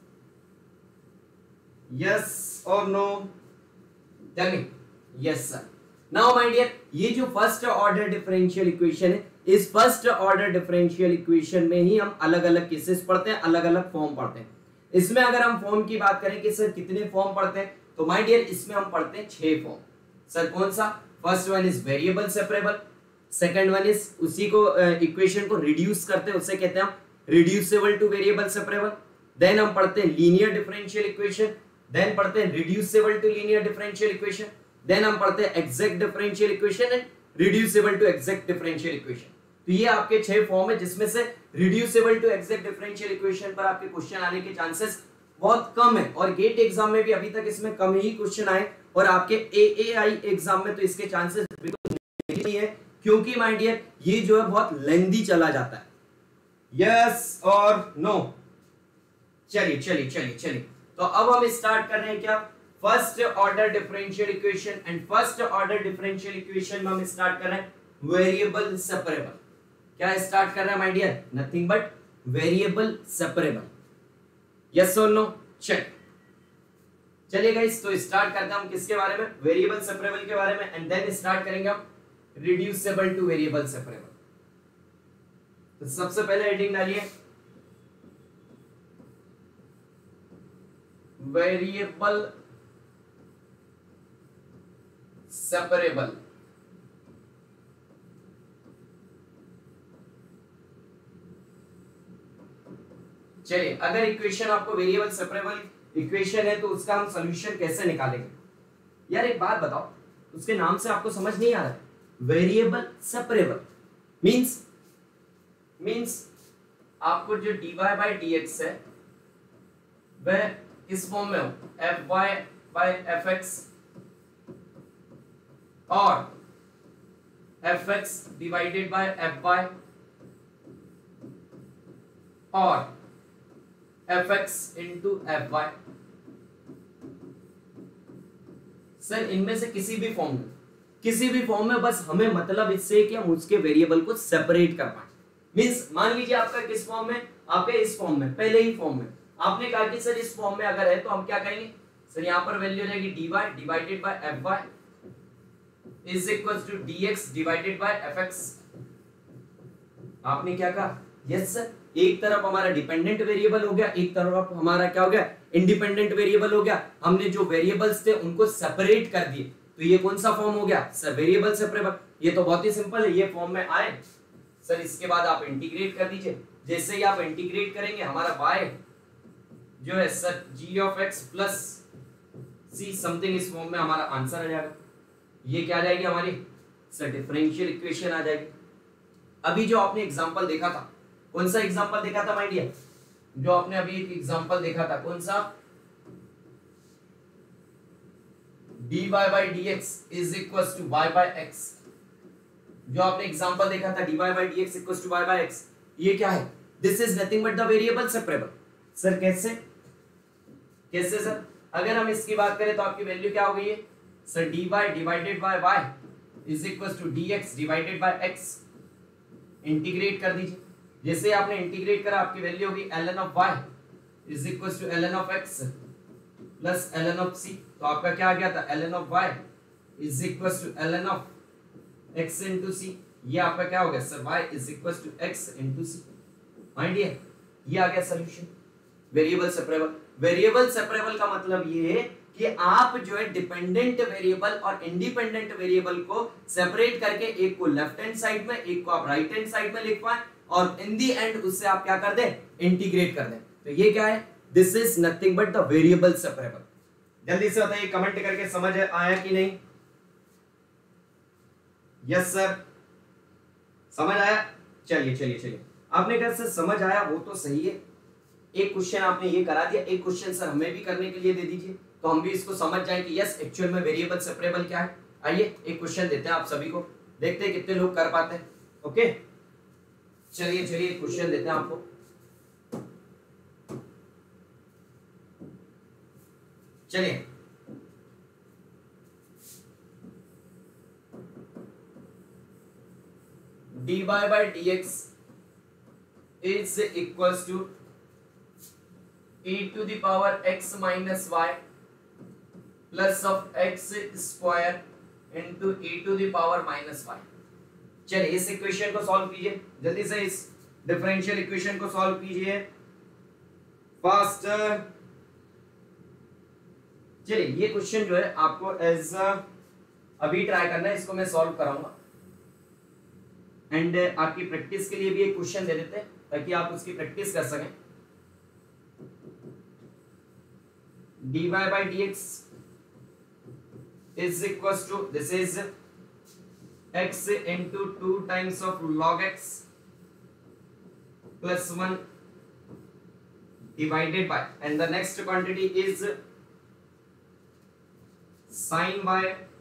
Yes और no? Tell me. Yes sir. Now my dear, ये जो फर्स्ट ऑर्डर डिफरेंशियल इक्वेशन है, इस फर्स्ट ऑर्डर डिफरेंशियल इक्वेशन में ही हम अलग अलग केसेस पढ़ते हैं, अलग अलग फॉर्म पढ़ते हैं। इसमें अगर हम फॉर्म की बात करें कि सर कितने फॉर्म पढ़ते हैं, तो माय डियर इसमें हम पढ़ते हैं छह फॉर्म। सर कौन सा? First one is variable separable, second one is उसी को इक्वेशन uh, को रिड्यूस करते हैं, उसे कहते हैं हम reducible to variable separable. Then हम पढ़ते हैं लीनियर डिफरेंशियल इक्वेशन, देन पढ़ते हैं reducible to linear differential equation, then हम पढ़ते हैं exact differential equation and reducible to exact differential equation. तो ये आपके छह फॉर्म है, जिसमें से reducible to exact differential equation पर आपके क्वेश्चन आने के चांसेस बहुत कम है, और गेट एग्जाम में भी अभी तक इसमें कम ही क्वेश्चन आए, और आपके एएआई एग्जाम में तो इसके चांसेस बिल्कुल नहीं है, क्योंकि माय डियर ये जो है बहुत लेंथी चला जाता है। यस और नो? चलिए चलिए चलिए चलिए, तो अब हम स्टार्ट कर रहे हैं क्या? First order differential equation, and first order differential equation में हम स्टार्ट कर रहे हैं वेरिएबल सेपरेबल। क्या स्टार्ट कर रहे हैं my dear? Nothing but variable separable. Yes और नो? चेक। चलिए गाइस, तो स्टार्ट करते हैं हम किसके बारे में? वेरिएबल सेपरेबल के बारे में, एंड देन स्टार्ट करेंगे हम रिड्यूसेबल टू वेरिएबल सेपरेबल। तो सबसे पहले हेडिंग डालिए वेरिएबल सेपरेबल। चलिए, अगर इक्वेशन आपको वेरिएबल सेपरेबल इक्वेशन है तो उसका हम सॉल्यूशन कैसे निकालेंगे? यार एक बात बताओ, उसके नाम से आपको समझ नहीं आ रहा है? वेरिएबल सेपरेबल मींस मींस आपको जो dy बाय dx है वह इस फॉर्म में हो, fy बाय fx और fx डिवाइडेड बाय fy और f x into f y. Sir इनमें से किसी भी फॉर्म में, किसी भी फॉर्म में, बस हमें मतलब इससे कि हम उसके वेरिएबल को सेपरेट कर पाए। मींस मान लीजिए आपका किस फॉर्म में, आपके इस फॉर्म में, पहले ही फॉर्म में आपने कहा कि सर इस फॉर्म में अगर है तो हम क्या करेंगे, सर यहां पर वैल्यू रहेगी dy divided by f y is equal to dx divided by fx। आपने क्या कहा, यस सर, एक तरफ हमारा डिपेंडेंट वेरिएबल हो गया, एक तरफ हमारा क्या हो गया, इंडिपेंडेंट वेरिएबल हो गया। हमने जो वेरिएबल्स थे उनको सेपरेट कर दिए, तो ये कौन सा फॉर्म हो गया सर, वेरिएबल सेपरेबल। ये तो बहुत ही सिंपल है, ये फॉर्म में आए सर, इसके बाद आप इंटीग्रेट कर दीजिए। जैसे ही आप इंटीग्रेट करेंगे हमारा y जो है sir g of x plus c something इस फॉर्म में हमारा आंसर आ जाएगा। ये क्या आ जाएगी हमारी सर, डिफरेंशियल इक्वेशन आ जाएगी। अभी जो आपने एग्जांपल देखा था, कौन सा एग्जांपल देखा था माय डियर, जो आपने अभी एक एग्जांपल देखा था, कौन सा, dy by dx is equals to y by x। जो आपने एग्जांपल देखा था dy by dx equals to y by x, ये क्या है, this is nothing but the variable separable. Sir कैसे, कैसे सर, अगर हम इसकी बात करें तो आपकी वैल्यू क्या हो गई है sir, dy divided by y is equals to dx divided by x। Integrate कर दीजिए, जैसे आपने इंटीग्रेट करा आपकी वैल्यू होगी ln of y is equals to ln of x plus ln of c। तो आपका क्या आ गया था, ln of y is equals to ln of x into c। ये आपका क्या हो गया sir, y is equals to x into c। My dear, ये आ गया solution, variable separable. Variable separable का मतलब ये है कि आप जो है डिपेंडेंट वेरिएबल और इंडिपेंडेंट वेरिएबल को सेपरेट करके एक को लेफ्ट हैंड साइड में, एक को आप राइट हैंड साइड में लिख पाए, और इन दी एंड उससे आप क्या कर दें, इंटीग्रेट कर दें। तो ये क्या है, this is nothing but the variable separable. जल्दी से बताइए कमेंट करके समझ आया कि नहीं, यस सर, समझ आया। चलिए चलिए चलिए, आपने कहा सर समझ आया, वो तो सही है, एक क्वेश्चन आपने ये करा दिया, एक क्वेश्चन सर हमें भी करने के लिए दे दीजिए, तो हम भी इसको समझ जाएं कि यस एक्चुअल में वेरिएबल सेपरेबल क्या है। आइए एक क्वेश्चन देते हैं आप सभी को, देखते हैं कितने लोग कर पाते हैं। ओके चलिए चलिए एक क्वेश्चन देते हैं आपको। चलिए dy by dx is equals to e to the power x minus y plus of x square into e to the power minus y। चलिए इस इक्वेशन को सॉल्व कीजिए, जल्दी से इस डिफरेंशियल इक्वेशन को सॉल्व कीजिए फास्टर। चलिए ये क्वेश्चन जो है आपको एज अभी ट्राई करना है, इसको मैं सॉल्व कराऊंगा एंड आपकी प्रैक्टिस के लिए भी एक क्वेश्चन दे देते हैं ताकि आप उसकी प्रैक्टिस कर सकें। dy by dx is equals to, this is x into two times of log x plus one divided by, and the next quantity is sin y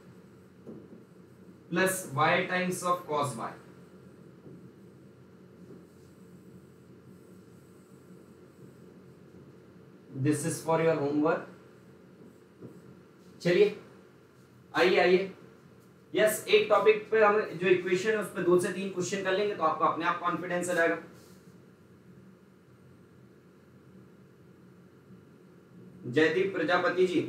plus y times of cos y। This is for your homework। चलिए आइए आइए, यस एक टॉपिक पे हम जो इक्वेशन है उस पे दो से तीन क्वेश्चन कर लेंगे तो आपको अपने आप कॉन्फिडेंस आ जाएगा। जयदीप प्रजापति जी,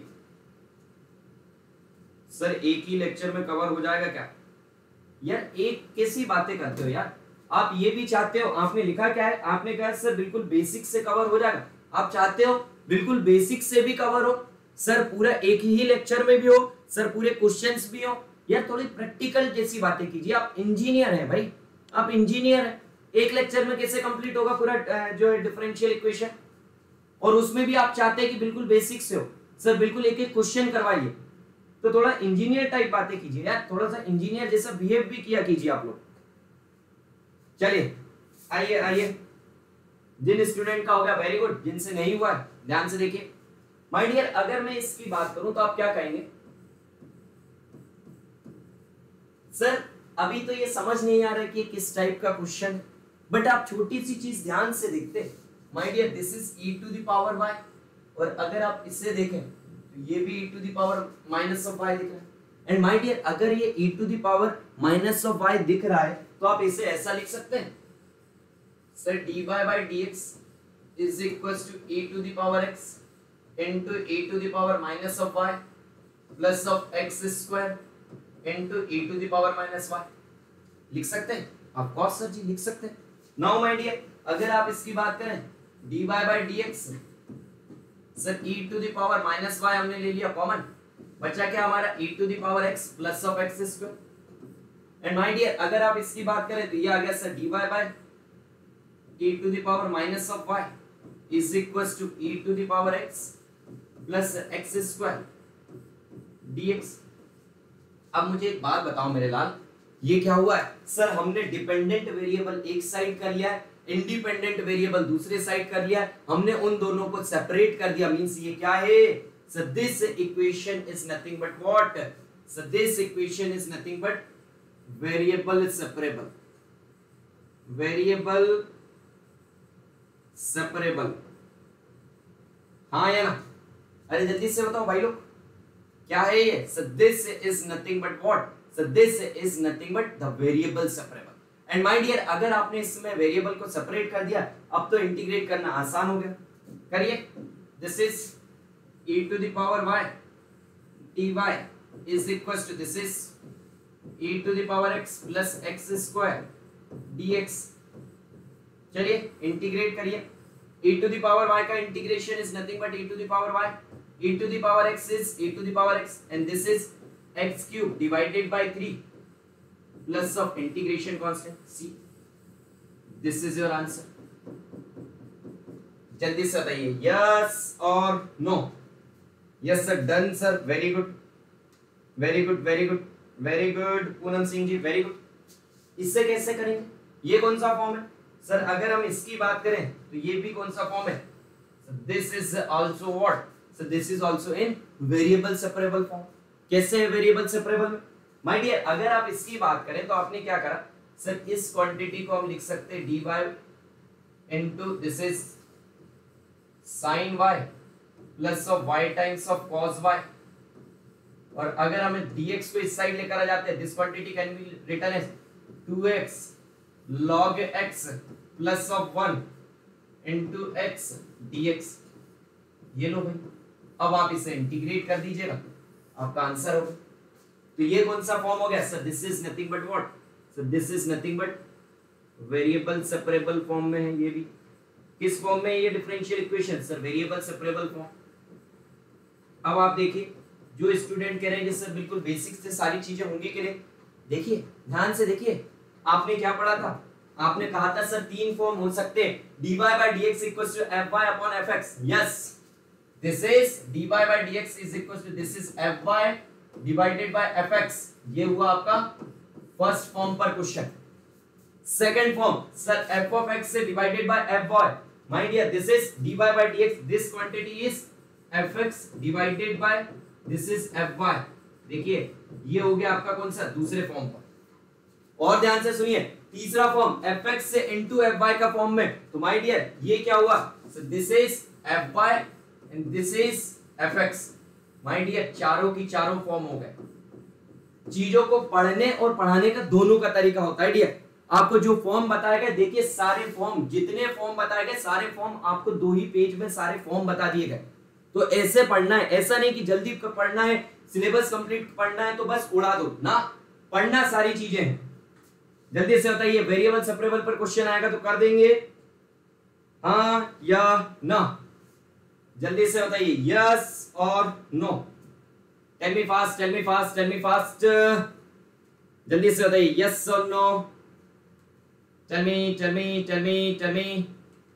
सर एक ही लेक्चर में कवर हो जाएगा क्या? यार एक कैसी बातें करते हो यार, आप ये भी चाहते हो, आपने लिखा क्या है, आपने कहा सर बिल्कुल बेसिक से कवर हो जाएगा, आप चाहते हो बिल्कुल बेसिक से भी कवर हो, सर पूरा एक ही लेक्चर में भी हो, सर पूरे क्वेश्चंस भी हो। यार थोड़ी प्रैक्टिकल जैसी बातें कीजिए, आप इंजीनियर हैं भाई, आप इंजीनियर हैं, एक लेक्चर में कैसे कंप्लीट होगा पूरा जो है डिफरेंशियल इक्वेशन, और उसमें भी आप चाहते हैं कि बिल्कुल बेसिक से हो, सर बिल्कुल एक एक क्वेश्चन करवाइए। तो थोड़ा इंजीनियर टाइप बातें कीजिए यार, थोड़ा सा इंजीनियर जैसा बिहेव भी किया कीजिए आप लोग। चलिए आइए आइए, जिन स्टूडेंट का हो गया वेरी गुड, जिनसे नहीं हुआ ध्यान से देखिए। माय डियर अगर मैं इसकी बात करूं तो आप क्या कहेंगे, सर अभी तो ये समझ नहीं आ रहा कि किस टाइप का क्वेश्चन, बट आप छोटी सी चीज ध्यान से देखते, my dear this is e to the power y, और अगर आप इससे देखें तो ये भी e to the power minus of y दिख रहा है। एंड माय डियर अगर ये e to the power minus of y दिख रहा है तो आप इसे ऐसा लिख सकते हैं sir dy by dx is equals to e to the power x into e to the power minus of y plus of x square into e to the power minus y। लिख सकते हैं ऑफ कोर्स सर जी लिख सकते हैं। नाउ माय डियर अगर आप इसकी बात करें dy by dx sir e to the power minus y हमने ले लिया कॉमन, बचा क्या हमारा e to the power x plus of x square। And my dear अगर आप इसकी बात करें तो ये आ गया sir dy by e to the power minus of y is equals to e to the power x plus x square dx। अब मुझे एक बात बताओ मेरे लाल, ये क्या हुआ है सर? हमने डिपेंडेंट वेरिएबल एक साइड कर लिया है, इंडिपेंडेंट वेरिएबल दूसरे साइड कर लिया है, हमने उन दोनों को सेपरेट कर दिया। मींस ये क्या है sir? This equation is nothing but what sir? This equation is nothing but variable separable, variable separable. हाँ या ना? अरे जल्दी से बताओ भाई लोग क्या है ये? So this is nothing but what so? This is nothing but the variable separable. And my dear अगर आपने इसमें वेरिएबल को सेपरेट कर दिया अब तो इंटीग्रेट करना आसान हो गया। करिए this is e to the power y dy is equals to this is e to the power x plus x square dx। चलिए इंटीग्रेट करिए। e to the power y का integration is nothing but e to the power y, e to the power x is e to the power x and this is x cube divided by three plus of integration constant c। this is your answer। जल्दी से बताइए yes और no। yes sir, done sir, very good very good very good very good Poonam Singh ji, very good। इससे कैसे करेंगे? ये कौन सा फॉर्म है सर? अगर हम इसकी बात करें तो ये भी कौन सा फॉर्म है? This is also what so? This is also in variable separable form. कैसे है वेरिएबल सेपरेबल में? माय डियर अगर आप इसकी बात करें तो आपने क्या करा सर? इस क्वांटिटी को हम लिख सकते हैं dy into this is sin y plus of y times of cos y, और अगर हमें dx को इस साइड लेकर आ जाते हैं this quantity can be written as two x log x plus of one into x dx। ये लो भाई, अब आप इसे इंटीग्रेट कर दीजिएगा आपका आंसर होगा। तो ये कौन सा फॉर्म हो गया sir? This is nothing but what sir? This is nothing but variable separable form में है। ये भी किस फॉर्म में है ये differential equation sir? Variable separable form. अब आप देखिए जो स्टूडेंट कह रहे हैं सर बिल्कुल बेसिक से सारी चीजें होंगी के लिए, देखिए ध्यान से देखिए आपने क्या पढ़ा था? आपने कहा था सर तीन फॉर्म हो सकते हैं dy by dx equals to fy upon fx। yes, this is dy by dx is equals to this is fy divided by fx। ये हुआ आपका फर्स्ट फॉर्म पर question. Second form sir f of x से divided by fy। My dear this is dy by dx, this quantity is fx divided by this is fy। देखिए ये हो गया आपका कौन सा? दूसरे फॉर्म पर। और ध्यान से सुनिए तीसरा फॉर्म fx से into fy का फॉर्म में, तो माय डियर ये क्या हुआ? So this is fy and this is fx। My dear चारों की चारों फॉर्म हो गए। चीजों को पढ़ने और पढ़ाने का दोनों का तरीका होता है डियर। आपको जो फॉर्म बताया गया, देखिए सारे फॉर्म जितने फॉर्म बताए गए सारे फॉर्म आपको दो ही पेज में सारे फॉर्म बता दिए गए। तो ऐसे पढ़ना है, ऐसा नहीं कि जल्दी पढ़ना है सिलेबस कंप्लीट पढ़ना है तो बस उड़ा दो ना, पढ़ना सारी चीजें हैं। जल्दी से बताइए वेरिएबल सेपरेबल पर क्वेश्चन आएगा तो कर देंगे हाँ या ना? जल्दी से बताइए यस और no. Tell me fast tell me fast tell me fast जल्दी से बताइए यस और no. Tell me tell me tell me tell me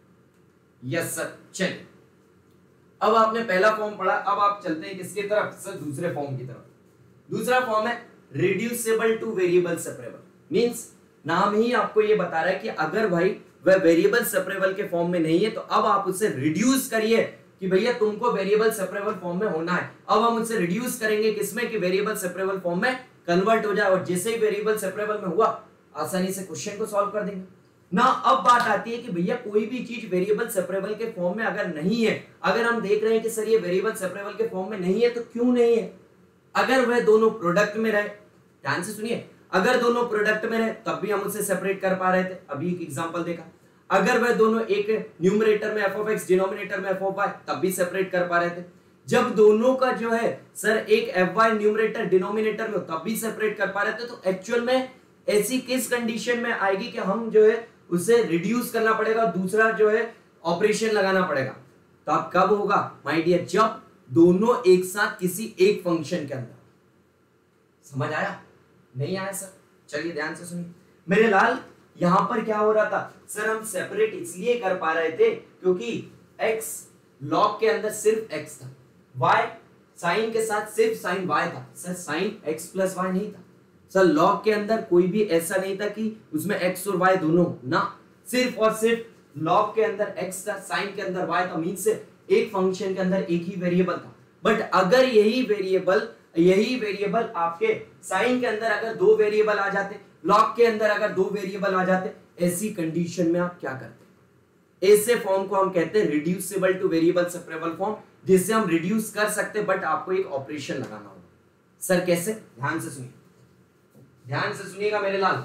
yes sir. चलिए अब आपने पहला फॉर्म पढ़ा, अब आप चलते हैं किसकी तरफ सर? दूसरे फॉर्म की तरफ। दूसरा फॉर्म है reducible to variable separable. Means नाम ही आपको ये बता रहा है कि अगर भाई वह वेरिएबल सेपरेबल के फॉर्म में नहीं है तो अब आप उससे रिड्यूस करिए कि भैया तुमको वेरिएबल सेपरेबल फॉर्म में होना है। अब हम उससे रिड्यूस करेंगे किसमें? कि वेरिएबल सेपरेबल फॉर्म में कन्वर्ट हो जाए, और जैसे ही वेरिएबल सेपरेबल में हुआ आसानी से क्वेश्चन को सॉल्व कर देंगे। ना अब बात आती है कि भैया कोई भी चीज वेरिएबल सेपरेबल के फॉर्म में अगर नहीं है, अगर हम देख रहे हैं कि सर ये वेरिएबल सेपरेबल के फॉर्म में नहीं है, तो क्यों नहीं है? अगर वह दोनों प्रोडक्ट में रहे, ध्यान से सुनिए, अगर दोनों प्रोडक्ट में रहे तब भी हम उसे सेपरेट कर पा रहे थे। अभी एक एग्जांपल देखा, अगर वह दोनों एक न्यूमरेटर में एफ ऑफ एक्स, डिनोमिनेटर में एफ ऑफ वाई, तब भी सेपरेट कर पा रहे थे। जब दोनों का जो है सर एक एफ वाई न्यूमरेटर डिनोमिनेटर में, तब भी सेपरेट कर पा रहे थे। तो एक्चुअल में ऐसी किस कंडीशन में आएगी कि हम जो है उसे रिड्यूस करना पड़ेगा, दूसरा जो है ऑपरेशन लगाना पड़ेगा। तो अब कब होगा माय डियर? जब दोनों एक साथ किसी एक फंक्शन के अंदर। समझ आया? नहीं आया सर? चलिए ध्यान से सुनिए मेरे लाल, यहां पर क्या हो रहा था सर, हम सेपरेट इसलिए कर पा रहे थे क्योंकि x लॉग के अंदर सिर्फ x था, y साइन के साथ सिर्फ साइन y था। Sir sine x plus y नहीं था सर, लॉग के अंदर कोई भी ऐसा नहीं था कि उसमें x और y दोनों ना, सिर्फ और सिर्फ लॉग के अंदर x था, साइन के अंदर y था, मींस एक फंक्शन के अंदर एक ही वेरिएबल था। बट अगर यही वेरिएबल यही वेरिएबल आपके साइन के अंदर अगर दो वेरिएबल आ जाते, लॉग के अंदर अगर दो वेरिएबल आ जाते, ऐसी कंडीशन में आप क्या करते? ऐसे फॉर्म को हम कहते हैं reducible to variable separable form, जिससे हम रिड्यूस कर सकते बट आपको एक ऑपरेशन लगाना होगा। सर कैसे? ध्यान से सुनिए, ध्यान से सुनिएगा मेरे लाल।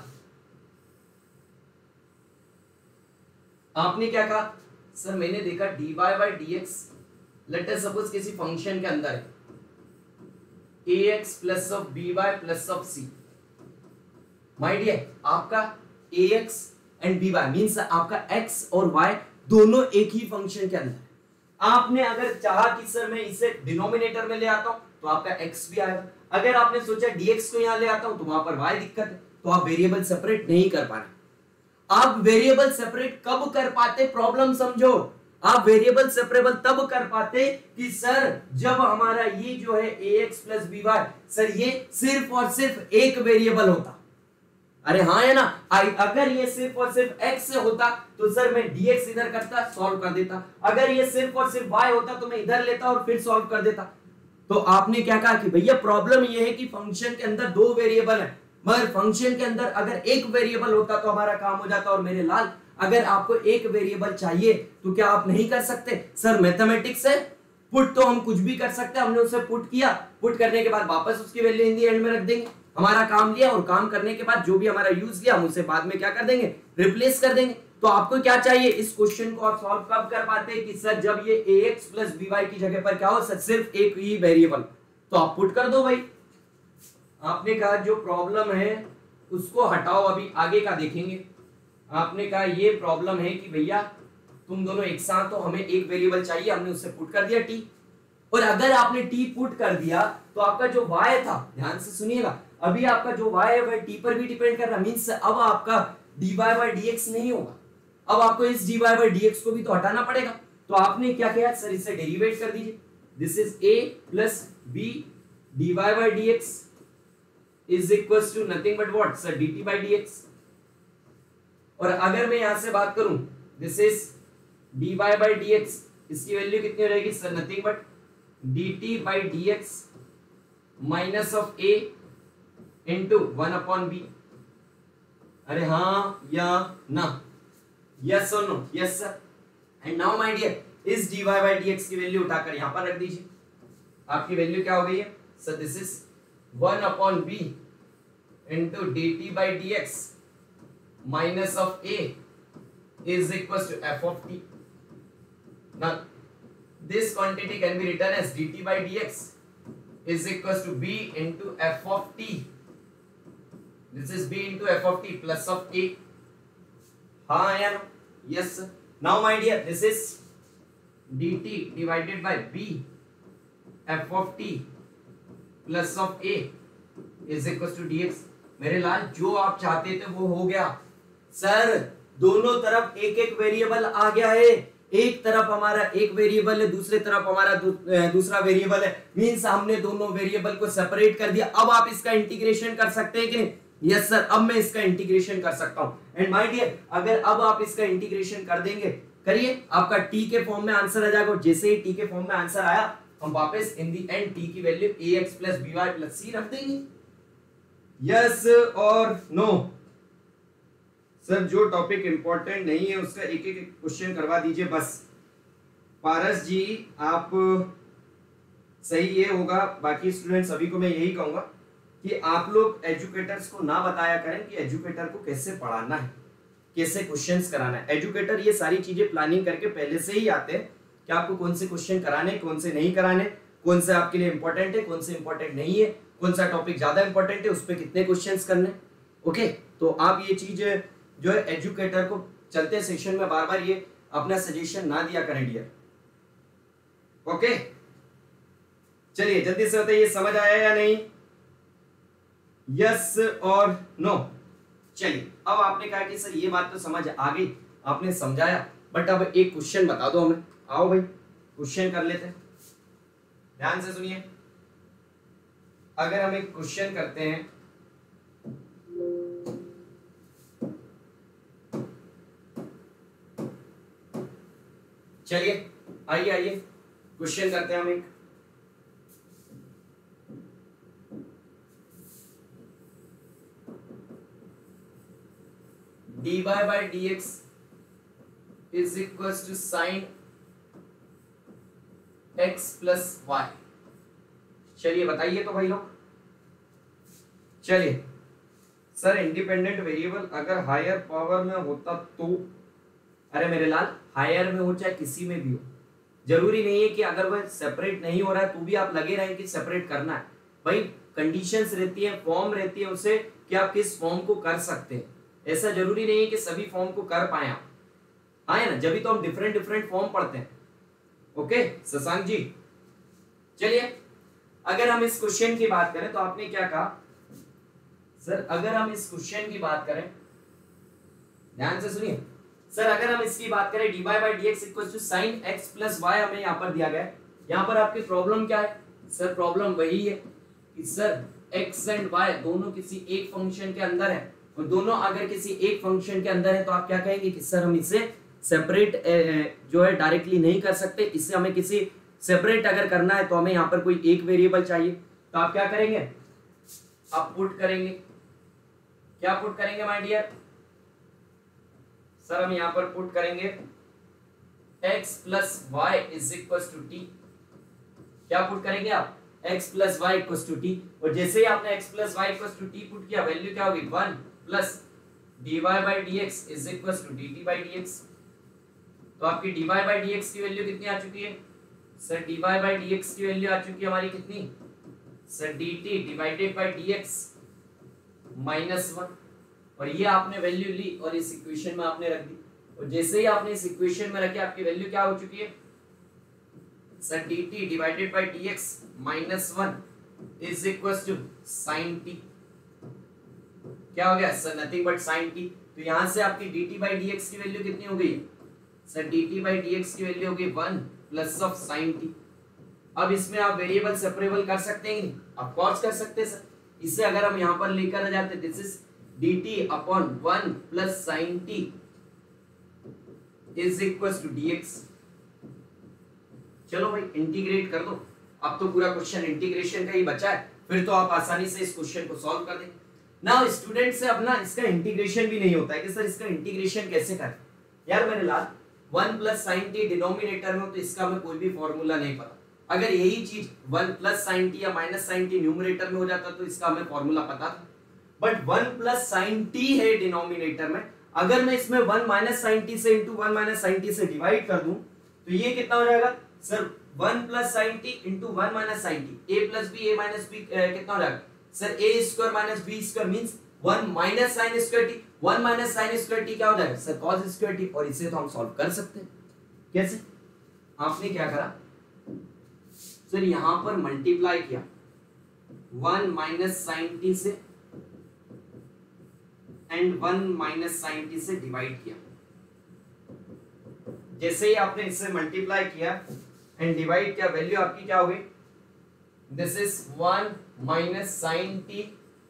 आपने क्या कहा सर? मैंने देखा dy by d x, let us suppose किसी फंक्शन के अंदर है ax plus of by plus of c। My dear, आपका ax एंड by मींस आपका x और y दोनों एक ही फंक्शन के अंदर। आपने अगर चाहा कि सर मैं इसे डिनोमिनेटर में ले आता हूं तो आपका x भी आएगा, अगर आपने सोचा dx को यहां ले आता हूं तो वहां पर y दिक्कत है, तो आप वेरिएबल सेपरेट नहीं कर पा रहे। आप वेरिएबल सेपरेट कब कर पाते? प्रॉब्लम समझो, आप वेरिएबल सेपरेबल तब कर पाते कि सर जब हमारा ये जो है ax प्लस by, सर ये सिर्फ और सिर्फ एक वेरिएबल होता। अरे हाँ है ना, अगर ये सिर्फ और सिर्फ x से होता तो सर मैं dx इधर करता, सॉल्व कर देता। अगर ये सिर्फ और सिर्फ y होता तो मैं इधर लेता और फिर सॉल्व कर देता। तो आपने क्या कहा कि भैया प्रॉब्लम ये है कि फंक्शन के अंदर दो वेरिएबल है, मगर फंक्शन के अंदर अगर एक वेरिएबल होता तो हमारा काम हो जाता। और मेरे लाल, अगर आपको एक वेरिएबल चाहिए तो क्या आप नहीं कर सकते? सर मैथमेटिक्स है, पुट तो हम कुछ भी कर सकते हैं। हमने उसे पुट किया, पुट करने के बाद वापस उसकी वैल्यू इन दी एंड में रख देंगे। हमारा काम लिया और काम करने के बाद जो भी हमारा यूज लिया हम उसे बाद में क्या कर देंगे? रिप्लेस कर देंगे। तो आपको क्या चाहिए? इस क्वेश्चन को आप सॉल्व कब कर पाते हैं कि सर जब ये ax प्लस by की जगह पर क्या हो सर, सिर्फ एक ही वेरिएबल, तो आप पुट कर दो भाई। आपने कहा जो प्रॉब्लम है उसको हटाओ, अभी आगे का देखेंगे। आपने कहा ये प्रॉब्लम है कि भैया तुम दोनों एक साथ हो, हमें एक वेरिएबल चाहिए, हमने उससे पुट कर दिया t। और अगर आपने t पुट कर दिया तो आपका जो y था, ध्यान से सुनिएगा, अभी आपका जो y है वह t पर भी डिपेंड कर रहा है, मींस अब आपका dy बाई dx नहीं होगा। अब आपको इस dy बाई dx को भी तो हटाना पड़ेगा। तो आपने क्या किया सर, इसे डेरिवेट कर दीजिए। This is a plus b dy by dx is equals to nothing but what sir, dt by dx। और अगर मैं यहां से बात करूं, this is dy by dx, इसकी वैल्यू कितनी रहेगी sir, nothing but dt by dx minus of a into one upon b. अरे हाँ या ना, यस और no? Yes sir. And now my dear, इस dy बाई dx की वैल्यू उठाकर यहां पर रख दीजिए। आपकी वैल्यू क्या हो गई है sir? This is one upon b into dt by dx minus of a is equals to f of t. Now this quantity can be written as dt by dx is equals to b into f of t. This is b into f of t plus of a. हाँ या no? Yes. Now my dear, this is dt divided by b f of t plus of a is equals to dx. मेरे लाल, जो आप चाहते थे वो हो गया सर। दोनों तरफ एक एक वेरिएबल आ गया है, एक तरफ हमारा एक वेरिएबल है, दूसरे तरफ हमारा दू, दूसरा वेरिएबल है, मींस हमने दोनों वेरिएबल को सेपरेट कर दिया। अब आप इसका इंटीग्रेशन कर सकते हैं कि नहीं? यस सर, अब मैं इसका इंटीग्रेशन कर सकता हूं। एंड माय डियर, अगर अब आप इसका इंटीग्रेशन कर देंगे, करिए, आपका t के फॉर्म में आंसर आ जाएगा। जैसे ही t के फॉर्म में आंसर आया, हम वापस इन दी एंड t की वैल्यू ax प्लस by प्लस c रख देंगे। यस और नो? सर जो टॉपिक इंपॉर्टेंट नहीं है उसका एक एक क्वेश्चन करवा दीजिए बस। पारस जी आप सही ये होगा, बाकी स्टूडेंट सभी को मैं यही कहूंगा कि आप लोग एजुकेटर्स को ना बताया करें कि एजुकेटर को कैसे पढ़ाना है, कैसे क्वेश्चंस कराना है। एजुकेटर ये सारी चीजें प्लानिंग करके पहले से ही आते हैं कि आपको कौन से क्वेश्चन कराने, कौन से नहीं कराने, कौन से आपके लिए इंपॉर्टेंट है, कौन से इंपॉर्टेंट नहीं है, कौन सा टॉपिक ज्यादा इंपॉर्टेंट है, उस पर कितने क्वेश्चंस करने। ओके, तो आप ये चीज जो है एजुकेटर को चलते सेशन में बार बार ये अपना सजेशन ना दिया करें डियर। ओके, चलिए जल्दी से बताइए समझ आया या नहीं, यस और नो। चलिए अब आपने कहा कि सर ये बात तो समझ आ गई, आपने समझाया, बट अब एक क्वेश्चन बता दो हमें। आओ भाई क्वेश्चन कर लेते हैं, ध्यान से सुनिए। अगर हम एक क्वेश्चन करते हैं, चलिए आइए आइए क्वेश्चन करते हैं हम एक। dy by dx is equals to sin x plus y। चलिए बताइए तो भाई लोग। चलिए सर इंडिपेंडेंट वेरिएबल अगर हायर पावर में होता तो, अरे मेरे लाल हायर में हो चाहे किसी में भी हो, जरूरी नहीं है कि अगर वह सेपरेट नहीं हो रहा है तो भी आप लगे रहें कि सेपरेट करना है। भाई कंडीशंस रहती है, फॉर्म रहती है उसे कि आप किस फॉर्म को कर सकते हैं। ऐसा जरूरी नहीं है कि सभी फॉर्म को कर पाए आप, आए ना, जब भी तो हम डिफरेंट डिफरेंट फॉर्म पढ़ते हैं। ओके शशांक जी, चलिए अगर हम इस क्वेश्चन की बात करें तो आपने क्या कहा सर, अगर हम इस क्वेश्चन की बात करें, ध्यान से सुनिए सर, अगर हम इसकी बात करें dy by dx equal to sin x plus y हमें यहाँ पर दिया गया है। यहाँ पर आपकी प्रॉब्लम क्या है सर, प्रॉब्लम वही है कि सर x एंड y दोनों किसी एक फंक्शन के अंदर है, और दोनों अगर किसी एक फंक्शन के अंदर है तो आप क्या कहेंगे कि सर हम इसे सेपरेट जो है डायरेक्टली नहीं कर सकते, इससे हमें किसी सेपरेट अगर करना है तो हमें यहाँ पर कोई एक वेरिएबल चाहिए। तो आप क्या करेंगे, आप पुट करेंगे, क्या पुट करेंगे माय डियर सर, हम यहाँ पर पुट करेंगे x plus y is equal to t. क्या पुट करेंगे आप, x plus y equal to t, और जैसे ही आपने x plus y equal to t put किया, वैल्यू क्या होगी one plus dy by dx is equal to dt by dx। तो आपकी dy बाई dx की वैल्यू कितनी आ चुकी है सर, dy बाई dx की वैल्यू आ चुकी है हमारी कितनी sir, dt divided by dx minus one, और ये आपने वैल्यू ली और इस इक्वेशन में आपने रख दी, और जैसे ही आपने इस इक्वेशन में रखी आपकी वैल्यू क्या हो चुकी है sir, dt divided by dx minus one is equal to sin t। क्या हो गया sir, nothing but sin t। तो यहां से आपकी dt बाई dx की वैल्यू कितनी हो गई सर, dt बाई dx की वैल्यू हो गई one plus of sin t। अब इसमें आप वेरिएबल सेपरेबल कर सकते हैं नहीं, ऑफ कोर्स कर सकते हैं सर। इसे अगर हम यहां पर लेकर आ जाते, this is dt upon one plus sin t is equal to dx। चलो भाई इंटीग्रेट कर दो, अब तो पूरा क्वेश्चन इंटीग्रेशन का ही बचा है, फिर तो आप आसानी से इस क्वेश्चन को सॉल्व कर देंगे ना। स्टूडेंट से अब ना इसका इंटीग्रेशन भी नहीं होता है कि सर इसका इंटीग्रेशन कैसे करें। यार मेरे लाल one plus sine t denominator में, तो इसका हमें कोई भी फॉर्मूला नहीं पता। अगर यही चीज वन प्लस साइन टी या माइनस साइन टी न्यूमरेटर में हो जाता तो इसका हमें फॉर्मूला पता था, but one plus sine t है डिनोमिनेटर में। अगर मैं इसमें वन माइनस साइन टी से into one minus sine t से डिवाइड कर दूं तो ये कितना हो जाएगा sir, one plus sine t into one minus sine t, a plus b, a minus b कितना हो जाएगा sir, a square minus b square means one minus sine square t, one minus sine square t क्या हो जाएगा सर, कॉस स्क्वायर टी। और इसे तो हम सॉल्व कर सकते हैं। कैसे, आपने क्या करा सर, यहां पर मल्टीप्लाई किया वन माइनस साइन टी से and one minus sine t से डिवाइड किया। जैसे ही आपने इससे मल्टीप्लाई किया एंड डिवाइड किया, वैल्यू आपकी क्या होगी, this is one minus sine t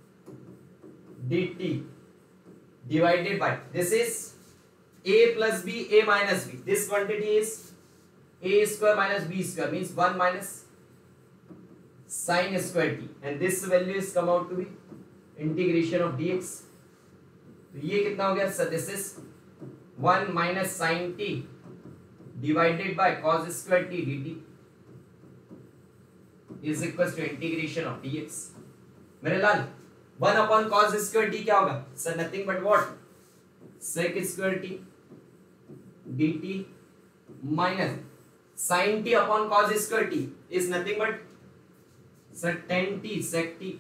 dt divided by, this is a plus b, a minus b, this quantity is a square minus b square means one minus sin square t, and this value is come out to be integration of dx तो ये कितना हो गया sir, this is one minus sine t divided by cos square t d t is equal to integration of dx। मेरे लाल one upon cos square t क्या होगा sir, nothing but what sec square t dt minus sin t अपॉन cos square t is nothing but sir tan t sec t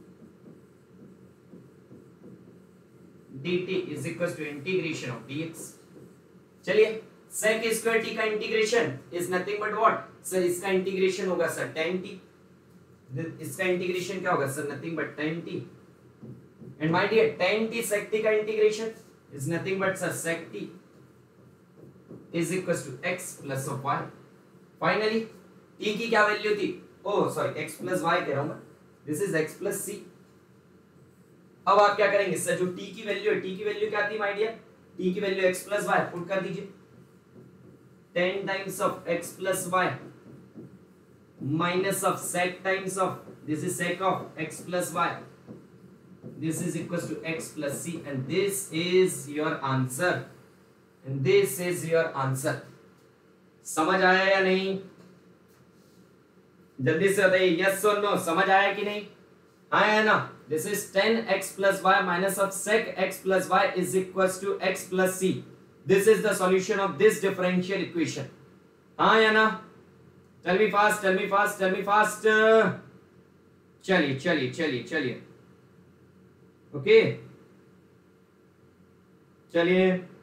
dt is equals to integration of dx। चलिए sec स्क्वायर t का integration is nothing but what sir, इसका इंटीग्रेशन होगा सर tan t, इसका इंटीग्रेशन क्या होगा sir, nothing but tan t। And my dear tan t sec t का integration is nothing but sir sec t is equals to x plus of y। Finally t की क्या वैल्यू थी, oh sorry x plus y कह रहा हूं मैं, this is x plus c। अब आप क्या करेंगे सर, जो t की वैल्यू है, t की वैल्यू क्या थी माय डियर, t की वैल्यू x plus y पुट कर दीजिए, tan times of x plus y minus of sec times of, this is sec of x plus y, this is equals to x plus c and this is your answer and this is your answer। समझ आया या नहीं, जल्दी से बताइए यस और नो, समझ आया कि नहीं, आया ना। This is tan x plus y minus of sec x plus y is equals to x plus c। this is the solution of this differential equation। आया ना, tell me fast tell me fast tell me fast। चलिए चलिए चलिए चलिए ओके okay. चलिए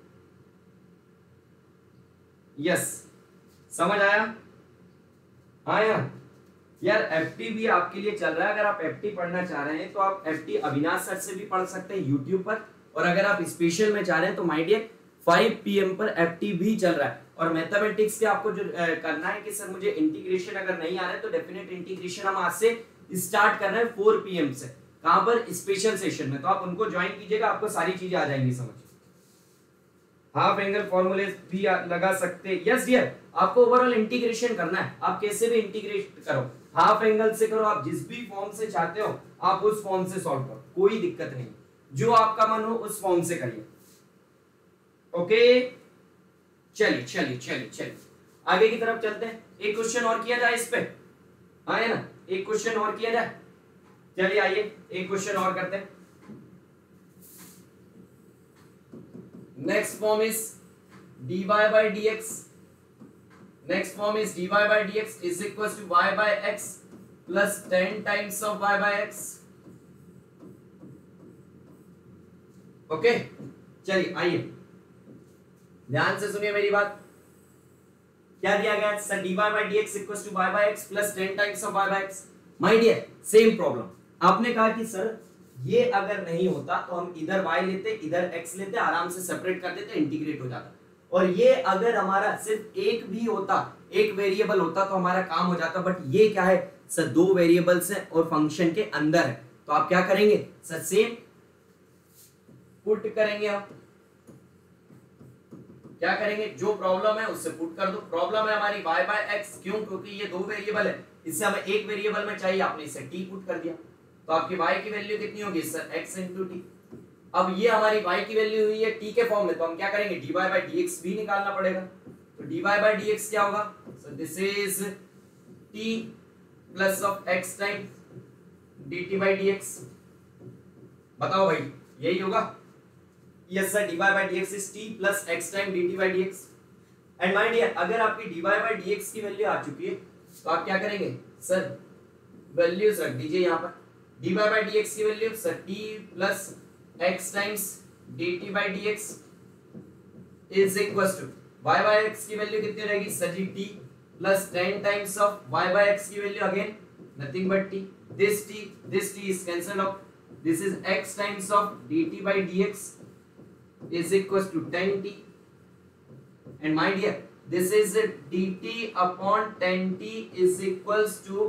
यस समझ आया, आया यार। एफटी भी आपके लिए चल रहा है, अगर आप एफटी पढ़ना चाह रहे हैं तो आप एफटी अविनाश सर से भी पढ़ सकते हैं यूट्यूब पर, और अगर आप स्पेशल में चाह रहे हैं तो my dear five P M पर एफटी भी चल रहा है। और मैथमेटिक्स के आपको जो आ, करना है कि सर मुझे इंटीग्रेशन अगर नहीं आ रहा है तो डेफिनेट इंटीग्रेशन हम आज से स्टार्ट कर रहे हैं फोर पी एम से, कहां पर, स्पेशल सेशन में। तो आप उनको ज्वाइन कीजिएगा, आपको सारी चीजें आ जाएंगी समझ। हाफ एंगल फॉर्मूले भी लगा सकते हैं, यस डियर। आपको ओवरऑल इंटीग्रेशन करना है, आप कैसे भी इंटीग्रेट करो, हाफ एंगल से करो, आप जिस भी फॉर्म से चाहते हो आप उस फॉर्म से सॉल्व करो, कोई दिक्कत नहीं, जो आपका मन हो उस फॉर्म से करिए। ओके चलिए चलिए चलिए चलिए आगे की तरफ चलते हैं। एक क्वेश्चन और किया जाए इस पे, आए ना, एक क्वेश्चन और किया जाए, चलिए आइए एक क्वेश्चन और करते हैं। Next form is dy by dx, next form is dy by dx is equals to y by x plus ten times of y by x। Okay चलिए आइए ध्यान से सुनिए मेरी बात। क्या दिया गया sir, dy by dx equals to y by x plus ten times of y by x। My dear same problem, आपने कहा कि सर ये अगर नहीं होता तो हम इधर y लेते इधर x लेते, आराम से सेपरेट कर देते, इंटीग्रेट हो जाता। और ये अगर हमारा सिर्फ एक भी होता, एक वेरिएबल होता तो हमारा काम हो जाता, बट ये क्या है सर, दो वेरिएबल्स हैं और फंक्शन के अंदर है। तो आप क्या करेंगे सर, सेम पुट करेंगे, आप क्या करेंगे, जो प्रॉब्लम है उससे पुट कर दो। प्रॉब्लम है हमारी y बाय x, क्यों, क्योंकि ये दो वेरिएबल है, इससे हमें एक वेरिएबल में चाहिए, आपने इसे t पुट कर दिया, तो आपकी y की वैल्यू कितनी होगी सर, x into t। अब ये हमारी y की वैल्यू हुई है t के फॉर्म में, तो हम क्या करेंगे, dy by dx भी निकालना पड़ेगा। तो dy by dx क्या होगा, so this is t plus of x times dt by dx। बताओ भाई यही होगा, yes sir, dy by dx is t plus x times dt by dx। And my dear अगर आपकी dy by dx की वैल्यू आ चुकी है तो आप क्या करेंगे सर, वैल्यूज रख दीजिए यहाँ पर। dy by dx की value sir t plus x times dt by dx is equals to y by x की वैल्यू कितनी रहेगी sir ji, t plus ten times of y by x की value again nothing but t, this t this t is cancelled out, this is x times of dt by dx is equals to ten t, and my dear this is dt upon ten t is equals to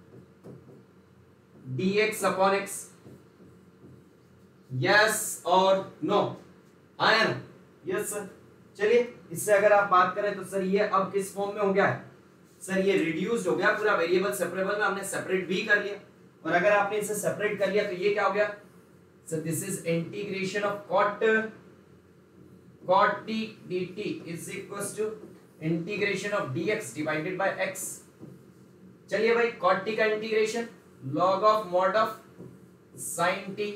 dx upon x। Yes और नो, आया ना, यस सर। चलिए इससे अगर आप बात करें तो सर ये अब किस फॉर्म में हो गया है सर, ये रिड्यूस्ड हो गया, पूरा वेरिएबल सेपरेबल में हमने सेपरेट भी कर लिया। और अगर आपने इसे सेपरेट कर लिया तो ये क्या हो गया So this is integration of cot cot t dt is equals to integration of dx divided by x. चलिए भाई cot t का integration log of mod of sin t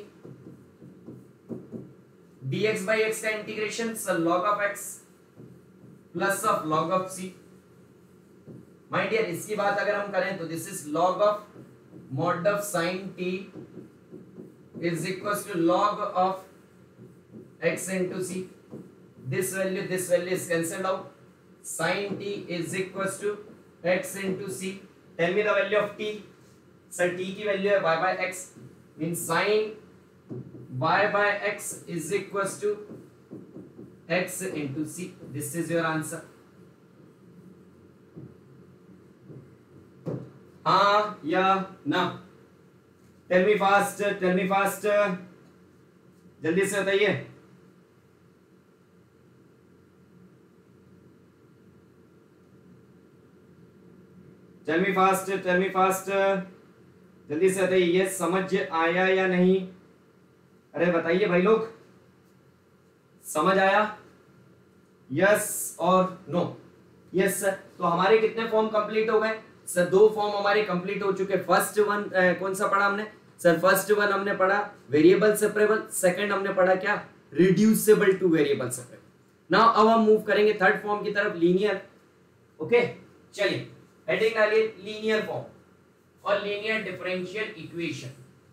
dx by x का integration log of x plus of log of c. My dear इसकी बात अगर हम करें तो this is log of mod of sin t is equals to log of x into c. This value this value is cancelled out. Sin t is equals to x into c. Tell me the value of t. Sir t की वैल्यू है y by x, means sin y by x is equals to x into c. This is your answer. हाँ या ना? Tell me fast, tell me fast. जल्दी से बताइए. Tell me fast, tell me fast. जल्दी से बताइए. ये समझ आया या नहीं? अरे बताइए भाई लोग, समझ आया? यस और नो? Yes sir. तो हमारे कितने फॉर्म कंप्लीट हो गए सर? दो फॉर्म हमारे कंप्लीट हो चुके. फर्स्ट वन कौन सा पढ़ा हमने सर? फर्स्ट वन हमने पढ़ा वेरिएबल सेपरेबल. सेकंड हमने पढ़ा क्या? Reducible to variable separable. Now अब हम मूव करेंगे थर्ड फॉर्म की तरफ, लीनियर. ओके चलिए हेडिंग डालिए लीनियर फॉर्म और लीनियर डिफरेंशियल इक्वेशन.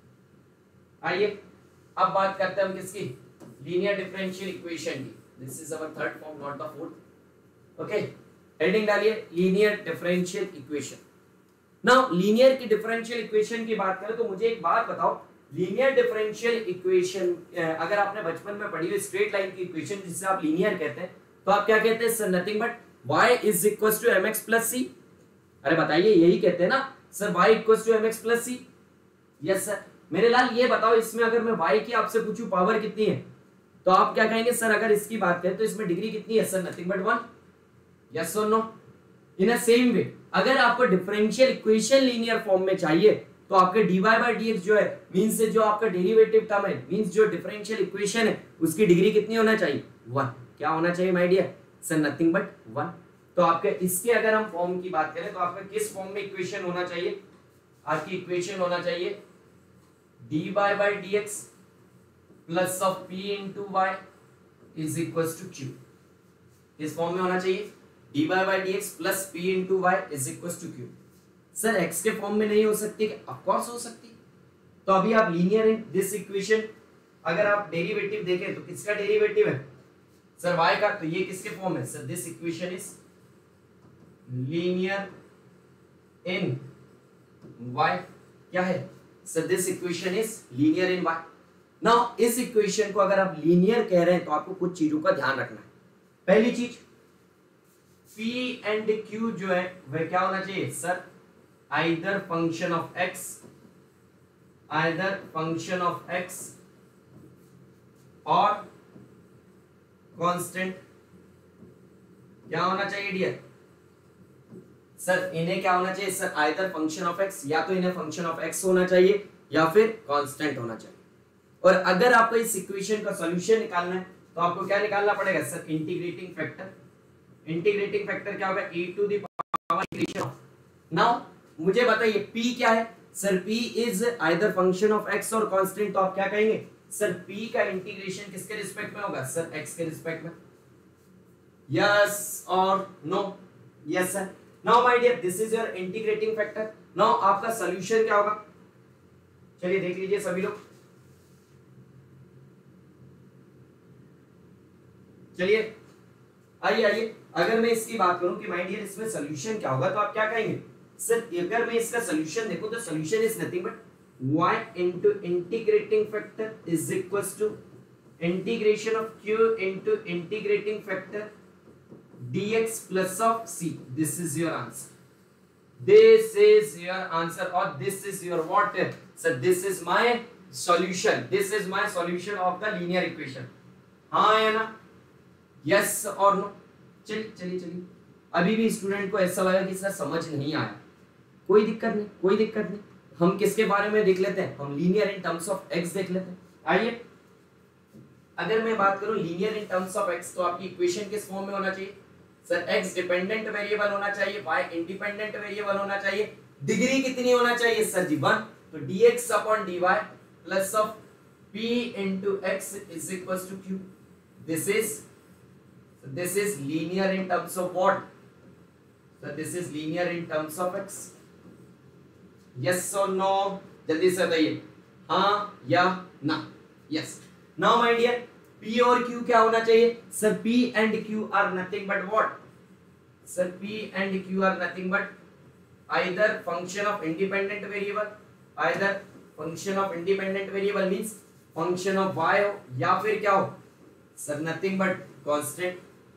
आइए अब बात करते हैं हम किसकी? लीनियर डिफरेंशियल इक्वेशन की. This is our third form, not the fourth. Okay heading डालिए linear differential equation. Now linear की डिफरेंशियल इक्वेशन की बात करें तो मुझे एक बात बताओ, लीनियर डिफरेंशियल इक्वेशन अगर आपने बचपन में पढ़ी हुई स्ट्रेट लाइन की इक्वेशन जिसे आप लीनियर कहते हैं तो आप क्या कहते हैं sir? Nothing but y is equals to mx plus c. अरे बताइए यही कहते हैं ना sir, y equals to mx plus c. Yes sir. मेरे लाल ये बताओ, इसमें अगर मैं y की आपसे पूछूं पावर कितनी है तो आप क्या कहेंगे सर? अगर इसकी बात करें तो इसमें डिग्री कितनी है sir? Nothing but one. Yes और no? In a same way अगर आपको डिफरेंशियल इक्वेशन लीनियर फॉर्म में चाहिए तो आपके dy by dx जो है मींस से जो आपका डेरिवेटिव टर्म है मींस जो डिफरेंशियल इक्वेशन है उसकी डिग्री कितनी होना चाहिए? वन. क्या होना चाहिए my dear sir? Nothing but one. तो आपके इसके अगर हम फॉर्म की बात करें तो आपका किस फॉर्म में इक्वेशन होना चाहिए? आपकी इक्वेशन होना चाहिए dy by dx plus of p into y is equals to q. इस फॉर्म में होना चाहिए dy by dx plus p into y is equals to q. Sir x के फॉर्म में नहीं हो सकती? ऑफ कोर्स हो सकती. तो अभी आप लीनियर इन दिस इक्वेशन अगर आप डेरिवेटिव देखें तो किसका डेरिवेटिव है सर? y का. तो ये किसके फॉर्म है sir? This equation is linear in y. क्या है sir? This equation is linear in y. Now इस इक्वेशन को अगर आप लीनियर कह रहे हैं तो आपको कुछ चीजों का ध्यान रखना है. पहली चीज p एंड q जो है वह क्या होना चाहिए sir? Either function of x, either function of x और कांस्टेंट. क्या होना चाहिए डियर सर? इन्हें क्या होना चाहिए sir? Either function of x, या तो इन्हें फंक्शन ऑफ x होना चाहिए या फिर कांस्टेंट होना चाहिए. और अगर आपको इस इक्वेशन का सॉल्यूशन निकालना है तो आपको क्या निकालना पड़ेगा sir? Integrating factor. Integrating factor क्या होगा? e to the power integration of. Now मुझे बताइए p क्या है sir? p is either function of x और कांस्टेंट. तो आप क्या कहेंगे सर? p का इंटीग्रेशन किसके रिस्पेक्ट में होगा सर? x के रिस्पेक्ट में. यस और no? Yes sir. Now my dear this is your integrating factor. Now आपका सॉल्यूशन क्या होगा? चलिए देख लीजिए सभी लोग. चलिए आइए आइए अगर मैं इसकी बात करूं कि माय डियर इसमें सॉल्यूशन क्या होगा तो आप क्या कहेंगे सर? अगर मैं इसका सॉल्यूशन देखूं तो solution is nothing but y into integrating factor is equals to integration of q into integrating factor dx plus of c. This is your answer. This is your answer or this is your what? So this is my solution. This is my solution of the linear equation. हाँ या ना? Yes or no? चलिए चलिए चलिए. अभी भी स्टूडेंट को ऐसा लगा कि सर समझ नहीं आया. कोई दिक्कत नहीं, कोई दिक्कत नहीं. हम किसके बारे में देख लेते हैं? हम linear in terms of x देख लेते हैं. आइए अगर मैं बात करूं linear in terms of x तो आपकी इक्वेशन किस फॉर्म में होना चाहिए सर? x डिपेंडेंट वेरिएबल होना चाहिए, y इंडिपेंडेंट वेरिएबल होना चाहिए, डिग्री कितनी होना चाहिए सर जी? वन। तो dx upon dy plus of p into x is equals to q. This is so this is linear in terms of what? So this is linear in terms of x. Yes or no? जल्दी से बताइए हाँ या ना? Yes. Now my dear, p और q क्या होना चाहिए sir? p and q are nothing but what? Sir, p and q are nothing but either function of independent variable, either function of independent variable means function of y हो या फिर क्या हो sir? Nothing but constant.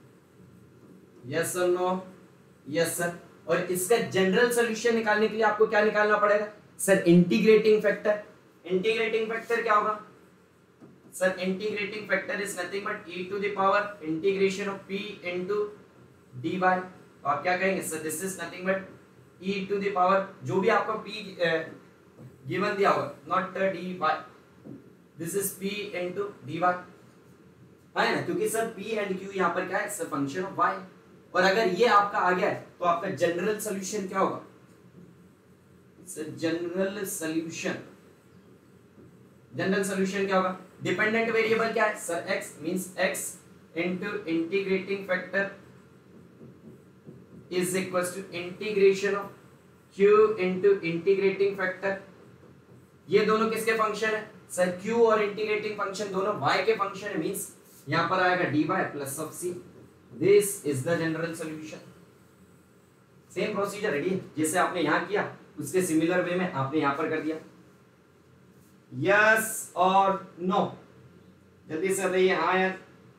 Yes और नो? Yes sir. और इसका जनरल सॉल्यूशन निकालने के लिए आपको क्या निकालना पड़ेगा sir? Integrating factor. Integrating factor क्या होगा sir? Integrating factor is nothing but e to the power integration of p into dy। तो आप क्या कहेंगे sir? This is nothing but e to the power जो भी आपका p गिवन दिया होगा, not dy, this is p into dy है ना, क्योंकि सर p एंड q यहाँ पर क्या है सर? Function of y। और अगर ये आपका आ गया है तो आपका जनरल सॉल्यूशन क्या होगा sir? General solution general solution क्या होगा? डिपेंडेंट वेरिएबल क्या है sir? x means x into integrating factor is equals to integration of q into integrating factor. ये दोनों किसके फंक्शन है सर? q और इंटीग्रेटिंग फंक्शन दोनों y के फंक्शन है, मींस यहां पर आएगा dy plus of c। This is the general solution. Same procedure ready है जैसे आपने यहां किया, उसके सिमिलर वे में आपने यहां पर कर दिया। यस और नो? जल्दी से बताइए हाँ यार।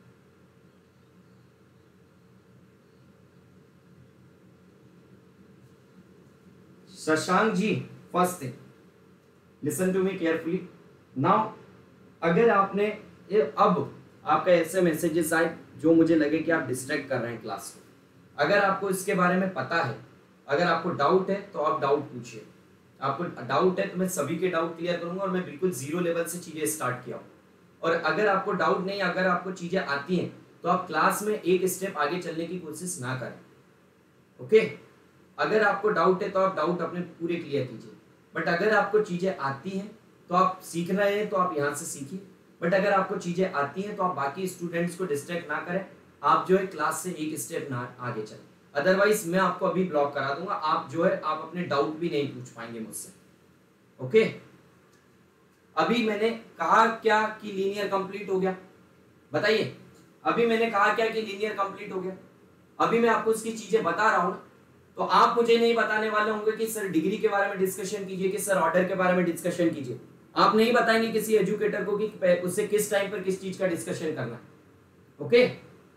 Shashank ji, first thing listen to me carefully now. अगर आपने ये अब आपका ऐसे मैसेजेस आए जो मुझे लगे कि आप डिस्ट्रैक्ट कर रहे हैं क्लास को, अगर आपको इसके बारे में पता है, अगर आपको डाउट है तो आप डाउट पूछिए। आपको डाउट है तो मैं सभी के डाउट क्लियर करूंगा और मैं बिल्कुल जीरो लेवल से चीजें स्टार्ट किया हूँ। और अगर आपको डाउट नहीं, अगर आपको चीजें आती हैं तो आप क्लास में एक स्टेप आगे चलने की कोशिश ना करें। ओके, अगर आपको डाउट है तो आप डाउट अपने पूरे क्लियर कीजिए, बट अगर आपको चीजें आती हैं तो आप सीख रहे हैं तो आप यहाँ से सीखिए। बट अगर आपको चीजें आती हैं तो आप बाकी स्टूडेंट्स को डिस्ट्रैक्ट ना करें, आप जो है क्लास से एक स्टेप ना आगे चलें, अदरवाइज मैं आपको अभी ब्लॉक करा दूंगा। आप जो है आप अपने डाउट भी नहीं पूछ पाएंगे मुझसे। ओके, अभी मैंने कहा क्या कि लीनियर कंप्लीट हो गया? बताइए, अभी मैंने कहा क्या कि लीनियर कंप्लीट हो गया? अभी मैं आपको इसकी चीजें बता रहा हूं ना, तो आप मुझे नहीं बताने वाले होंगे कि सर डिग्री के बारे में डिस्कशन कीजिए, कि सर ऑर्डर के बारे में डिस्कशन कीजिए। आप नहीं बताएंगे किसी एजुकेटर को कि उससे किस टाइम पर किस चीज का डिस्कशन करना है। ओके,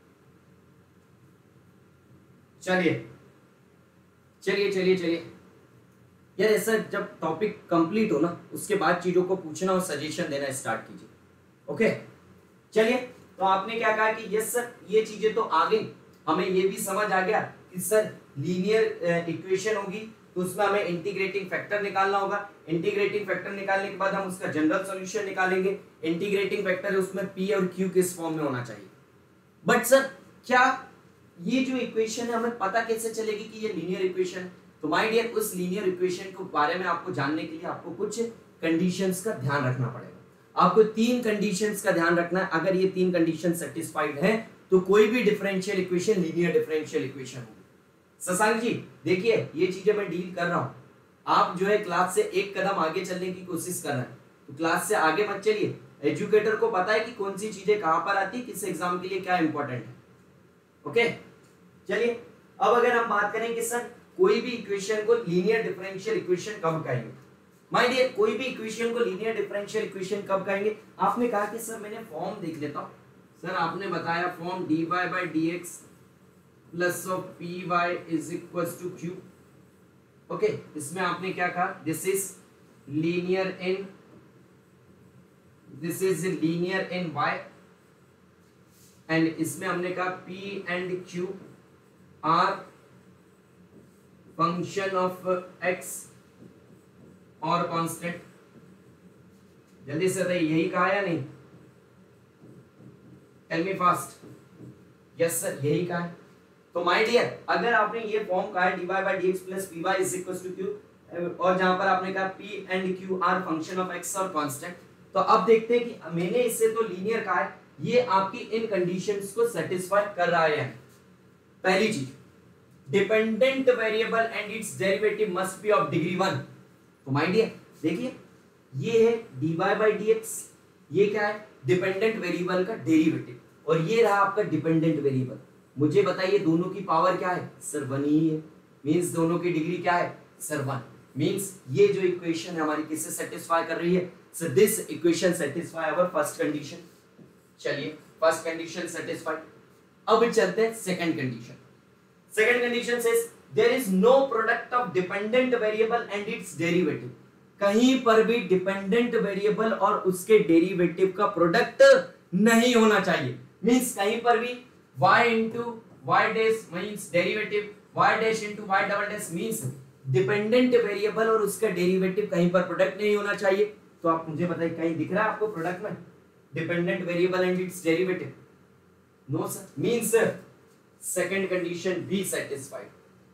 चलिए चलिए चलिए चलिए यार, ऐसा जब टॉपिक कंप्लीट हो ना उसके बाद चीजों को पूछना और सजेशन देना स्टार्ट कीजिए। ओके, चलिए, तो आपने क्या कहा कि यस सर ये चीजें तो आ गई, हमें ये भी समझ आ गया कि सर लीनियर इक्वेशन होगी तो उसमें हमें इंटीग्रेटिंग फैक्टर निकालना होगा। इंटीग्रेटिंग फैक्टर निकालने के बाद हम उसका जनरल सॉल्यूशन निकालेंगे। इंटीग्रेटिंग फैक्टर है उसमें p और q किस फॉर्म में होना चाहिए। बट सर क्या ये जो इक्वेशन है हमें पता कैसे चलेगी कि ये लीनियर इक्वेशन है? तो माय डियर, उस लीनियर इक्वेशन के बारे में आपको जानने के लिए आपको कुछ कंडीशंस का ध्यान रखना पड़ेगा। आपको तीन कंडीशंस का ध्यान रखना है। अगर ये तीन कंडीशन सेटिस्फाइड है तो कोई भी differential equation linear differential equation होगी। शशांक जी देखिए, ये चीजें मैं डील कर रहा हूं, आप जो है क्लास से एक कदम आगे चलने की कोशिश कर रहे हैं, तो क्लास से आगे मत चलिए। एजुकेटर को पता है कि कौन सी चीजें कहां पर आती है, किस एग्जाम के लिए क्या इंपॉर्टेंट है। ओके, चलिए अब अगर हम बात करें कि सर कोई भी इक्वेशन को लीनियर डिफरेंशियल इक्वेशन कब कहेंगे? माय डियर, कोई भी इक्वेशन को लीनियर डिफरेंशियल इक्वेशन कब कहेंगे? आपने कहा कि सर मैंने फॉर्म देख लेता हूं। सर आपने बताया form dy by dx plus of P Y is equals to Q. Okay, इसमें आपने क्या कहा? This is linear in this is linear in y, and इसमें हमने कहा p and q are function of x और कांस्टेंट। जल्दी से बताइए, यही कहा या नहीं? Tell me fast. Yes sir, यही कहा है। तो माय डियर, अगर आपने ये फॉर्म कहा है dy by dx plus py is equals to q, और जहां पर आपने कहा p and q are function of x और कांस्टेंट, तो अब देखते हैं कि मैंने इससे तो लीनियर कहा है, ये आपकी इन कंडीशंस को सेटिस्फाई कर रहा है। पहली चीज, dependent variable and its derivative must be of degree one. तो माय डियर देखिए, ये है dy by dx, ये क्या है? डिपेंडेंट वेरिएबल का डेरिवेटिव, और ये रहा आपका डिपेंडेंट वेरिएबल। मुझे बताइए दोनों की पावर क्या है? सर वन ही है। मींस दोनों की डिग्री क्या है? Sir one. मींस ये जो इक्वेशन है हमारी किससे सेटिस्फाई कर रही है? So this equation satisfy our first condition. चलिए, फर्स्ट कंडीशन सेटिस्फाइड। अब चलते हैं second condition. Second condition says there is no product of dependent variable and its derivative. कहीं पर भी डिपेंडेंट वेरिएबल और उसके डेरिवेटिव का प्रोडक्ट नहीं होना चाहिए। मींस कहीं पर भी y into y dash means derivative, y dash into y double dash means dependent variable और उसका डेरिवेटिव कहीं पर प्रोडक्ट नहीं होना चाहिए। तो आप मुझे बताइए, कहीं दिख रहा है आपको प्रोडक्ट में dependent variable and its derivative? No sir. Means second condition भी satisfied.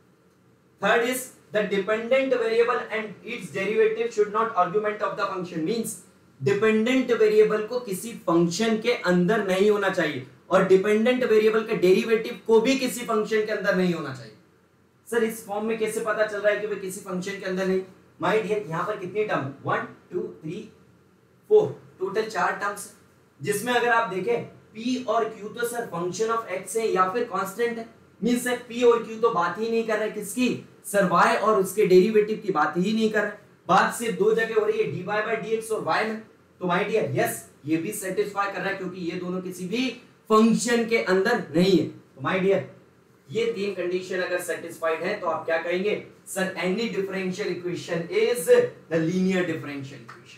Third is the dependent variable and its derivative should not argument of the function. Means dependent variable को किसी फंक्शन के अंदर नहीं होना चाहिए, और डिपेंडेंट वेरिएबल का डेरिवेटिव को भी किसी फंक्शन के अंदर नहीं होना चाहिए। सर इस फॉर्म में कैसे पता चल रहा है कि वे किसी फंक्शन के अंदर नहीं? माय डियर, यहां पर कितनी term? One two three four, total चार टर्म्स, जिसमें अगर आप देखें p और q तो सर फंक्शन ऑफ x है या फिर कांस्टेंट है। मींस सर p और q तो बात ही नहीं कर रहे किसकी? सर y और उसके डेरिवेटिव की बात ही नहीं कर रहे। बात सिर्फ दो जगह हो रही है, dy by dx और y में। तो माय डियर यस, ये भी सेटिस्फाई कर रहा है क्योंकि ये दोनों किसी भी फंक्शन के अंदर नहीं है। तो माय डियर, ये तीन कंडीशन अगर सेटिस्फाइड है तो आप क्या कहेंगे? Sir any differential equation is the linear differential equation.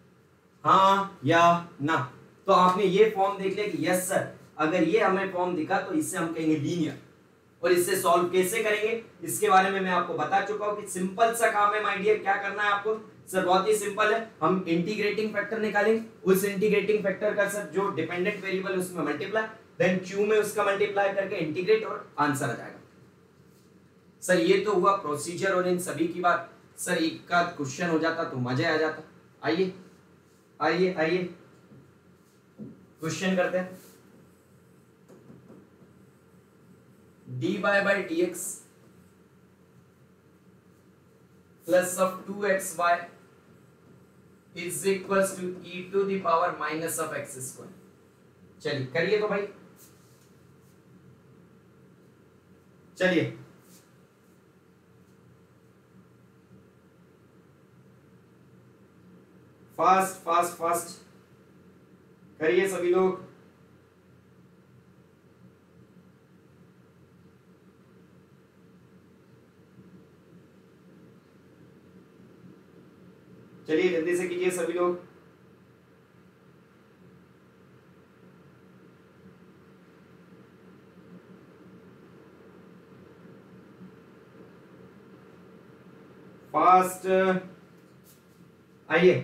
हाँ या ना? तो आपने ये फॉर्म देख लिया कि यस सर, अगर ये हमें फॉर्म दिखा तो इससे हम कहेंगे लीनियर। और इससे सॉल्व कैसे करेंगे इसके बारे में मैं आपको बता चुका हूं कि सिंपल सा काम है माय डियर। क्या करना है आपको? सर बहुत ही सिंपल है, हम इंटीग्रेटिंग फैक्टर निकालेंगे। उस इंटीग्रेटिंग फैक्टर का सर जो डिपेंडेंट वेरिएबल है उसमें मल्टीप्लाई, देन q में उसका मल्टीप्लाई करके इंटीग्रेट, और आंसर आ जाएगा। सर ये तो हुआ प्रोसीजर और इन सभी की बात। सर एक का क्वेश्चन हो जाता तो मजा आ जाता। आइए आइए आइए क्वेश्चन करते हैं। dy by dx plus of two X Y is equals to e to the power minus of x square। चलिए करिए तो भाई, चलिए फास्ट फास्ट फास्ट करिए सभी लोग। चलिए जल्दी से कीजिए सभी लोग। फास्ट आइए,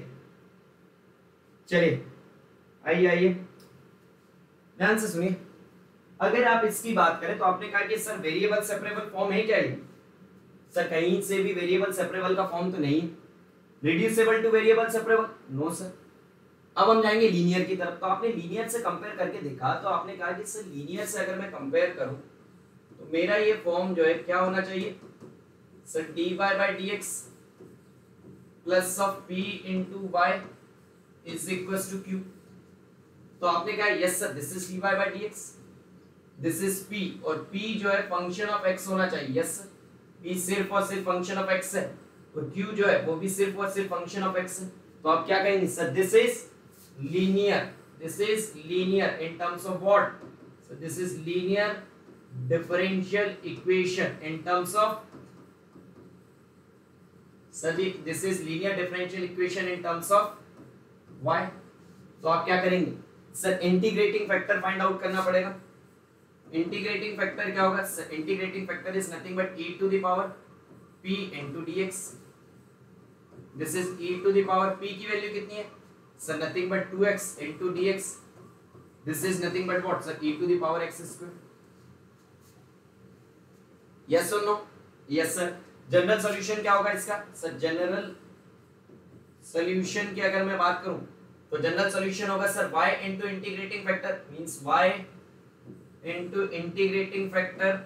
चलिए आइए आइए ध्यान से सुनिए। अगर आप इसकी बात करें तो आपने कहा कि सर वेरिएबल सेपरेबल फॉर्म है क्या ये? सर कहीं से भी वेरिएबल सेपरेबल का फॉर्म तो नहीं है। Reducible to variable separable? No sir. अब हम जाएंगे लीनियर की तरफ। तो आपने लीनियर से कंपेयर करके देखा तो आपने कहा कि सर लीनियर से अगर मैं कंपेयर करूं तो मेरा ये फॉर्म जो है क्या होना चाहिए? Sir dy by dx plus of p into y is equals to q। तो आपने कहा yes sir this is dy by dx, this is p, और p जो है फंक्शन ऑफ x होना चाहिए। यस सर, p सिर्फ और सिर्फ फंक्शन ऑफ x है, और q जो है वो भी सिर्फ और सिर्फ फंक्शन ऑफ x है। तो आप क्या कहेंगे? Sir this is linear, this is linear in terms of what? So this is linear differential equation in terms of, sir ji this is linear differential equation in terms of y। तो आप क्या करेंगे? Sir integrating factor find out करना पड़ेगा। इंटीग्रेटिंग फैक्टर क्या होगा? Sir integrating factor is nothing but e to the power p into dx। This is e to the power p की वैल्यू कितनी है? Sir nothing but two X into D X, this is nothing but what sir e to the power x square. Yes और no? Yes sir. General solution क्या होगा इसका सर? जनरल सॉल्यूशन की अगर मैं बात करूं तो जनरल सॉल्यूशन होगा sir y into integrating factor, means y into integrating factor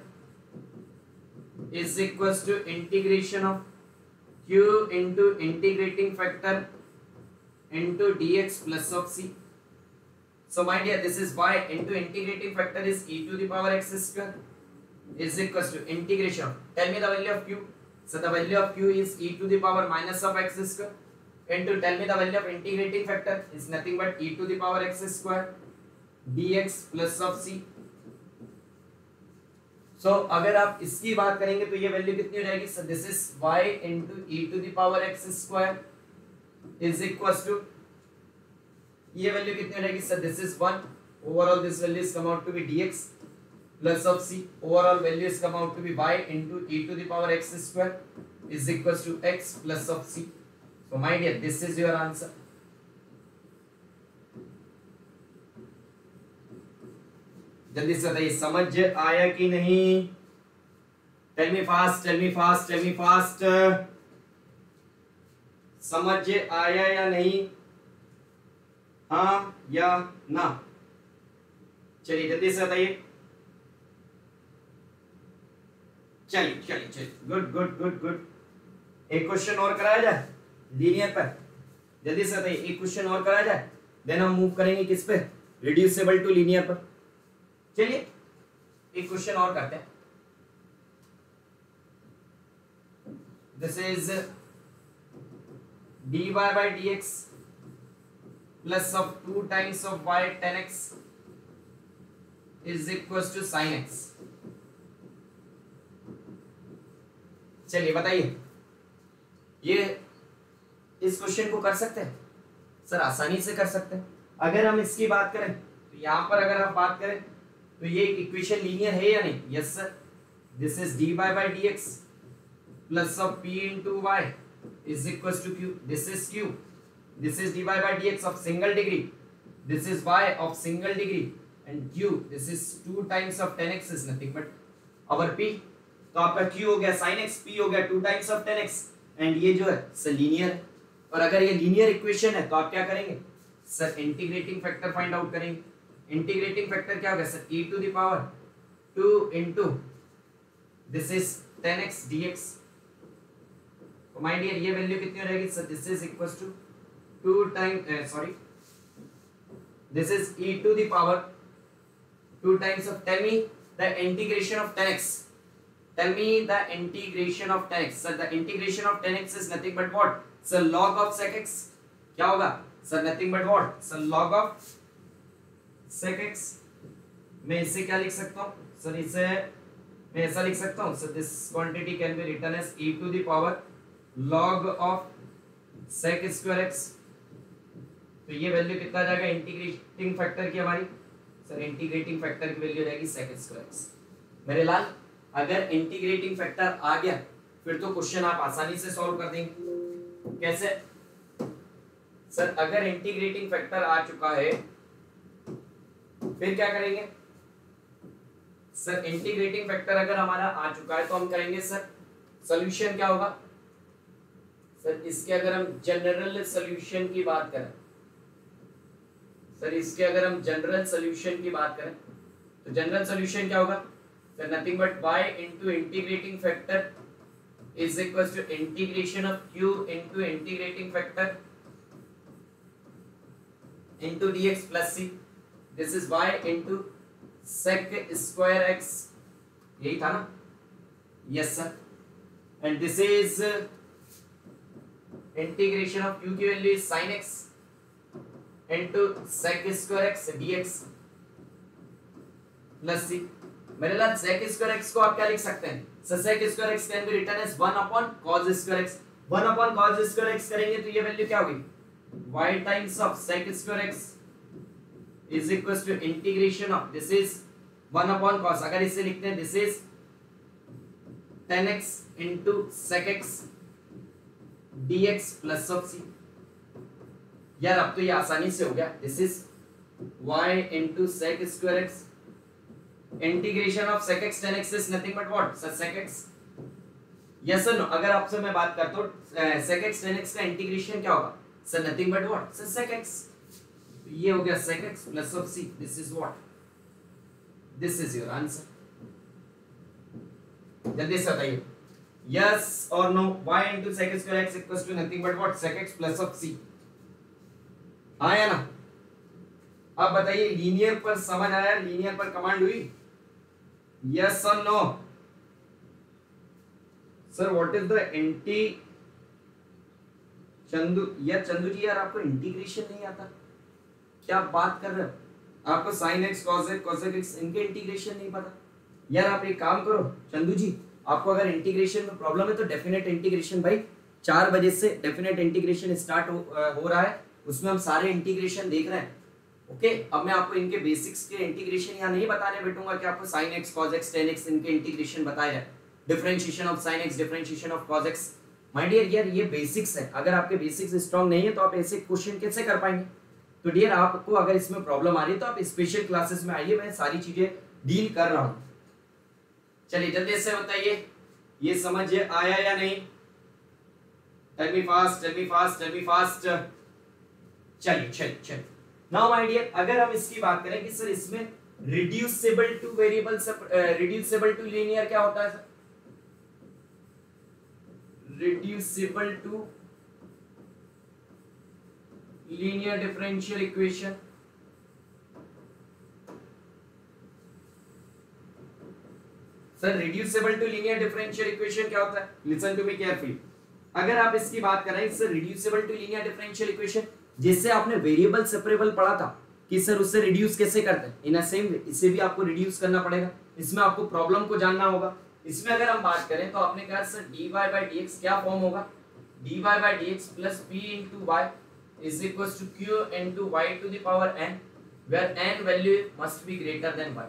is equals to integration of q into integrating factor into dx plus of c. So my dear, this is y into integrating factor is e to the power x square is equals to integration of, tell me the value of q. So the value of q is e to the power minus of x square into, tell me the value of integrating factor is nothing but e to the power x square dx plus of c. So so, अगर आप इसकी बात करेंगे तो ये वैल्यू कितनी हो जाएगी sir? This is y into e to the power x square is equals to, ये वैल्यू कितनी हो जाएगी sir? This is one, overall this value is come out to be dx plus of c, overall value is come out to be y into e to the power x square is equals to x plus of c. So my dear, this is your answer. जल्दी से बताइए समझ आया कि नहीं? Tell me fast, tell me fast, tell me fast, समझ आया या नहीं? हाँ या ना? चलिए जल्दी से बताइए। चलिए चलिए चलिए, गुड गुड गुड गुड। एक क्वेश्चन और कराया जाए लीनियर पर, जल्दी से बताइए। एक क्वेश्चन और कराया जाए, देन हम मूव करेंगे किस पे? रिड्यूसिबल टू लीनियर पर। चलिए एक क्वेश्चन और करते हैं। This is dy by dx plus of two times of y tan x is equals to sin x। चलिए बताइए, ये इस क्वेश्चन को कर सकते हैं सर? आसानी से कर सकते हैं। अगर हम इसकी बात करें तो यहां पर अगर आप बात करें तो ये इक्वेशन लीनियर है या नहीं? Yes sir. This is dy by dx plus of p into y is equals to q. This is q. This is dy by dx of single degree. This is y of single degree and q. This is two times of tan x is nothing but our p. तो आपका q हो गया sin x, p हो गया two times of tan x and ये जो है सर लीनियर है। और अगर ये लीनियर इक्वेशन है तो आप क्या करेंगे sir? Integrating factor find out करेंगे। इंटीग्रेटिंग फैक्टर क्या होगा sir? e to the power two into this is tan x dx। तो माय डियर ये वैल्यू कितनी हो जाएगी sir? This is equals to two time sorry this is e to the power two times of, tell me the integration of tan x, tell me the integration of tan x। Sir the integration of tan x is nothing but what sir? log of sec x। क्या होगा sir? Nothing but what sir? log of sec x। मैं इसे क्या लिख सकता हूँ सर? इसे मैं ऐसा लिख सकता हूँ sir, this quantity can be written as e to the power log of sec square x। तो ये वैल्यू कितना जाएगा इंटीग्रेटिंग फैक्टर की हमारी सर? इंटीग्रेटिंग फैक्टर की वैल्यू रहेगी sec स्क्वायर x। मेरे लाल, अगर इंटीग्रेटिंग फैक्टर आ गया फिर तो क्वेश्चन आप आसानी से सॉल्व कर देंगे। कैसे सर? अगर इंटीग्रेटिंग फैक्टर आ चुका है फिर क्या करेंगे सर? इंटीग्रेटिंग फैक्टर अगर हमारा आ चुका है तो हम करेंगे सर सॉल्यूशन क्या होगा सर? इसके अगर हम जनरल सॉल्यूशन की बात करें सर, इसके अगर हम जनरल सॉल्यूशन की बात करें तो जनरल सॉल्यूशन क्या होगा sir? Nothing but y into integrating factor is equals to integration of q into integrating factor into dx plus c. This is y into sec square x. यही था ना? Yes sir. And this is uh, integration of q की वैल्यू is sin x into sec square x dx plus c. मेरे लाल sec square x को आप क्या लिख सकते हैं? So sec square x can be written as one upon cos square x. one upon cos square x करेंगे तो ये वैल्यू क्या होगी? y times of sec square x is equals to integration of, this is one upon cos, अगर इसे लिखते हैं this is tan x into sec x dx plus of c. यार अब तो ये आसानी से हो गया, this is y into sec square x, integration of sec x tan x is nothing but what sir sec x, yes or no? अगर आपसे मैं बात करता हूँ sec x tan x का इंटीग्रेशन क्या होगा sir, nothing but what sir sec x, तो ये हो गया sec x plus of c, this is what, this is your answer. जल्दी से बताइए यस और no, y into sec square x equals to nothing but what sec x plus of c, आया ना? अब बताइए लीनियर पर समझ आया, लीनियर पर कमांड हुई, यस और no? Sir what is the इंटी, चंदू, या चंदू जी यार आपको इंटीग्रेशन नहीं आता, क्या बात कर रहे हो? आपको sin x cos x cosec x इनके इंटीग्रेशन नहीं पता? यार आप एक काम करो चंदू जी, आपको अगर इंटीग्रेशन में प्रॉब्लम है तो डेफिनेट इंटीग्रेशन भाई चार बजे से डेफिनेट इंटीग्रेशन स्टार्ट हो, हो रहा है, उसमें हम सारे इंटीग्रेशन देख रहे हैं। Okay okay? अब मैं आपको इनके बेसिक्स के इंटीग्रेशन यहाँ नहीं बताने बैठूंगा कि आपको sin x cos x tan x इनके इंटीग्रेशन बताया है, differentiation of sin x, differentiation of cos x। My dear यार ये बेसिक्स है, अगर आपके बेसिक्स स्ट्रांग नहीं है तो आप ऐसे क्वेश्चन कैसे कर पाएंगे? तो डियर आपको अगर इसमें प्रॉब्लम आ रही है तो आप स्पेशल क्लासेस में आइए, मैं सारी चीजें डील कर रहा हूँ। चलिए जल्दी से बताइए ये समझ आया या नहीं? Tell me fast, tell me fast, tell me fast. चलिए चलिए चलिए नाउ माय डियर, अगर हम इसकी बात करें कि सर इसमें reducible to variable, reducible to linear क्या होता है sir? Reducible to linear differential equation, sir reducible to linear differential equation क्या होता है? Listen to me carefully. अगर आप इसकी बात करें sir reducible to linear differential equation, जैसे आपने वेरिएबल सेपरेबल पढ़ा था कि सर उससे रिड्यूस कैसे करते हैं, इन अ सेम वे इसे भी आपको रिड्यूस करना पड़ेगा, इसमें आपको प्रॉब्लम को जानना होगा। इसमें अगर हम बात करें तो आपने कहा सर dy by dx क्या फॉर्म होगा? dy by dx plus p into y is equals to q into y to the power n, where n value must be greater than y।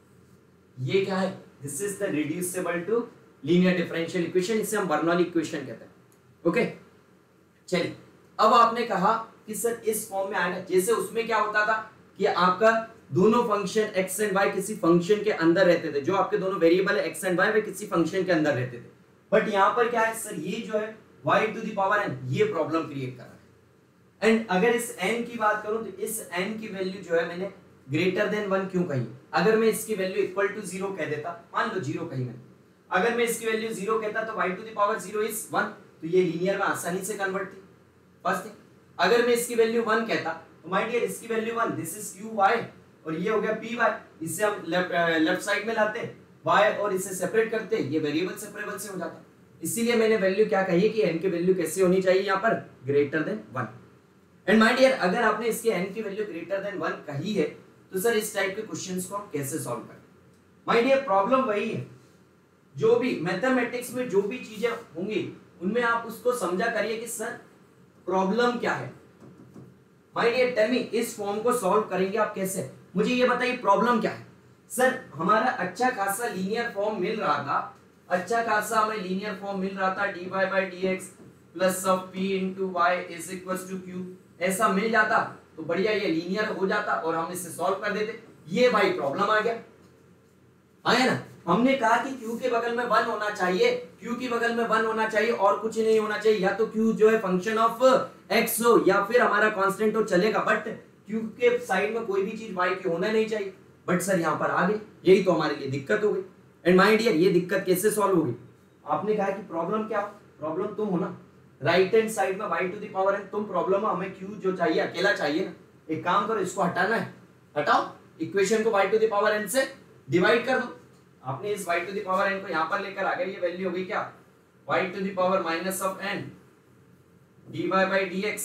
ये क्या है? This is the reducible to linear differential equation, इसे हम बर्नौली इक्वेशन कहते हैं। ओके चलिए, अब आपने कहा कि सर इस फॉर्म में आएगा, जैसे उसमें क्या होता था कि आपका दोनों फंक्शन x एंड y किसी फंक्शन के अंदर रहते थे, जो आपके दोनों वेरिएबल है x एंड y वे किसी फंक्शन के अंदर रहते थे। बट यहाँ पर क्या है सर, ये जो है y to the power n, ये प्रॉब्लम क्रिएट कर रहा है। एंड अगर इस n की बात करूं तो इस n की वैल्यू जो है मैंने ग्रेटर देन वन क्यों कही? अगर मैं इसकी वैल्यू इक्वल टू जीरो कह देता, मान लो जीरो कही मैंने, अगर मैं इसकी वैल्यू जीरो कहता तो y to the power zero is one, तो ये लीनियर में आसानी से कन्वर्ट थी। फर्स्ट थिंग, अगर मैं इसकी वैल्यू वन कहता तो माय डियर इसकी value one, this is Q Y और ये हो गया पी वाई, इससे हम लेफ्ट लेफ्ट साइड में लाते y और इसे सेपरेट करते, ये वेरिएबल सेपरेबल से हो जाता। इसीलिए मैंने वैल्यू क्या कही है कि n की वैल्यू कैसे होनी चाहिए यहाँ पर? Greater than one. And my dear अगर आपने इसके n की वैल्यू ग्रेटर देन वन कही है तो सर इस टाइप के क्वेश्चंस को हम कैसे सॉल्व करें? माय डियर प्रॉब्लम वही है, जो भी मैथमेटिक्स में जो भी चीजें होंगी उनमें आप उसको समझा करिए कि सर प्रॉब्लम क्या है। माय डियर टेल मी, इस फॉर्म को सॉल्व करेंगे आप कैसे? मुझे ये बताइए प्रॉब्लम क्या है? सर हमारा अच्छा खासा लीनियर फॉर्म मिल रहा था, अच्छा खासा हमें लीनियर फॉर्म मिल रहा था dy by dx plus of p into y is equals to q, ऐसा मिल जाता तो बढ़िया ये लीनियर हो जाता और हम इसे सॉल्व कर देते। ये भाई प्रॉब्लम आ गया, आया ना? हमने कहा कि q के बगल में वन होना चाहिए, q की बगल में वन होना चाहिए और कुछ नहीं होना चाहिए, या तो q जो है फंक्शन ऑफ x हो या फिर हमारा कांस्टेंट हो चलेगा, बट q के साइड में कोई भी चीज y की होना नहीं चाहिए। बट सर यहाँ पर आ गई, यही तो हमारे लिए दिक्कत हो गई। एंड माय डियर ये दिक्कत कैसे सॉल्व होगी? आपने कहा कि प्रॉब्लम क्या हो? प्रॉब्लम तुम हो ना, राइट हैंड साइड में y to the power n तुम प्रॉब्लम, हमें q जो चाहिए अकेला चाहिए ना। एक काम करो, इसको हटाना है, हटाओ, इक्वेशन को y to the power n से डिवाइड कर दो। आपने इस y to the power n को यहां पर लेकर आ गए, ये वैल्यू हो गई क्या? y to the power minus of n dy by dx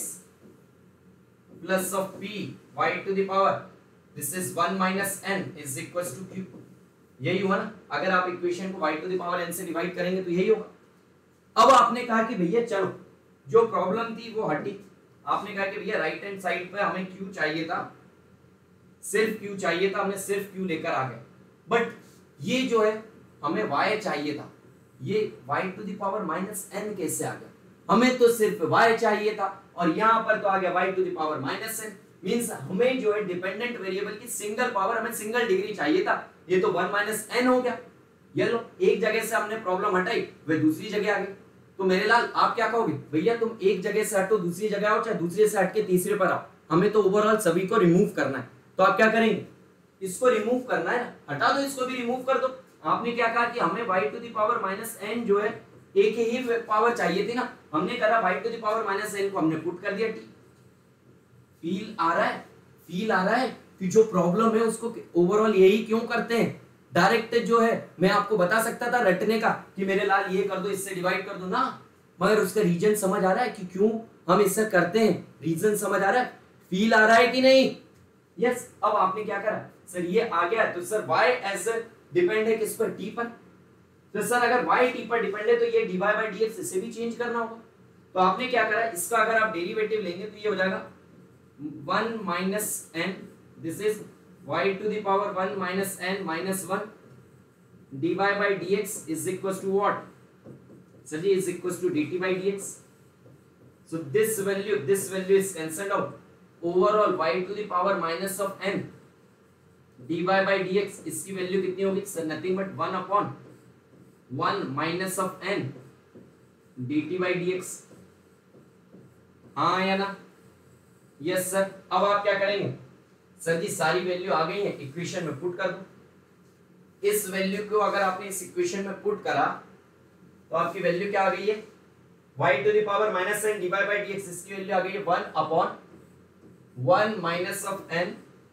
plus of p y to the power, this is one minus n is equals to q। यही हुआ ना? अगर आप इक्वेशन को y to the power n से डिवाइड करेंगे तो यही होगा। अब आपने कहा कि भैया चलो जो प्रॉब्लम थी वो हटी, आपने कहा कि भैया राइट हैंड साइड पे हमें q चाहिए था, सिर्फ q चाहिए था, हमने सिर्फ q लेकर आ गए। बट ये जो है हमें y चाहिए था, ये y to the power minus n कैसे आ गया? हमें तो सिर्फ y चाहिए था और यहाँ पर तो आ गया y to the power minus N. Means हमें जो है डिपेंडेंट वेरिएबल की सिंगल पावर, हमें सिंगल डिग्री चाहिए था, ये तो वन माइनस एन हो गया। ये लो, एक जगह से हमने प्रॉब्लम हटाई, वह दूसरी जगह आ गई। तो मेरे लाल आप क्या कहोगे, भैया तुम एक जगह से हटो दूसरी जगह आओ, चाहे दूसरे से हट के तीसरे पर आओ, हमें तो ओवरऑल सभी को रिमूव करना है। तो आप क्या करेंगे, इसको रिमूव करना है ना, हटा दो, इसको भी रिमूव कर दो। आपने क्या कहा कि हमें y to the power minus N जो है एक ही पावर चाहिए थी ना, हमने करा y to the power minus N को हमने पुट कर दिया t। फील आ रहा है, फील आ रहा है कि जो प्रॉब्लम है उसको ओवरऑल यही क्यों करते हैं, डायरेक्ट जो है मैं आपको बता सकता था रटने का कि मेरे लाल ये कर दो, इससे डिवाइड कर दो ना, मगर उसका रीजन समझ आ रहा है कि क्यों हम इससे करते हैं, रीजन समझ आ रहा है, फील आ रहा है कि नहीं। यस yes, अब आपने क्या करा सर, ये आ गया तो सर y एज डिपेंड है किस पर, t पर। तो सर अगर y t पर डिपेंड है तो ये dy by dx इसे भी चेंज करना होगा। तो आपने क्या करा, इसका अगर आप डेरिवेटिव लेंगे तो ये हो जाएगा one minus N, this is y to the power one minus N minus one, dy by dx is equals to what? Sir ji is equals to dt by dx. So this value, this value is cancelled out. Overall y to the power minus of n dy by dx, इसकी वैल्यू कितनी होगी sir, nothing but one upon one minus of n dt by dx। हाँ या ना, यस सर। अब आप क्या करेंगे सर जी, सारी वैल्यू आ गई है, इक्वेशन में पुट कर दो। इस वैल्यू को अगर आपने इस इक्वेशन में पुट करा तो आपकी वैल्यू क्या आ गई है, y to the power minus n dy by dx, इसकी वैल्यू आ गई है one upon one minus of n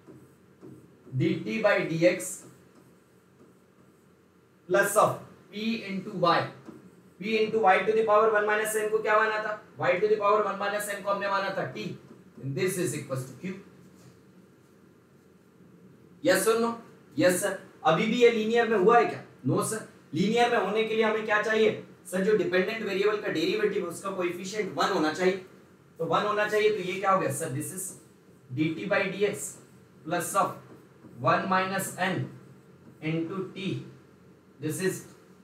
dt by dx plus of p into y। p into y to the power one minus n को क्या माना था, y to the power one minus n को हमने माना था t। This is equal to q। Yes और नो, यस सर। अभी भी ये लीनियर में हुआ है क्या, नो सर। लीनियर में होने के लिए हमें क्या चाहिए सर, जो डिपेंडेंट वेरिएबल का डेरिवेटिव उसका कोएफिशिएंट वन होना चाहिए। तो वन होना चाहिए, तो ये क्या हो गया sir, this is dt by dx plus of one minus n into t, this is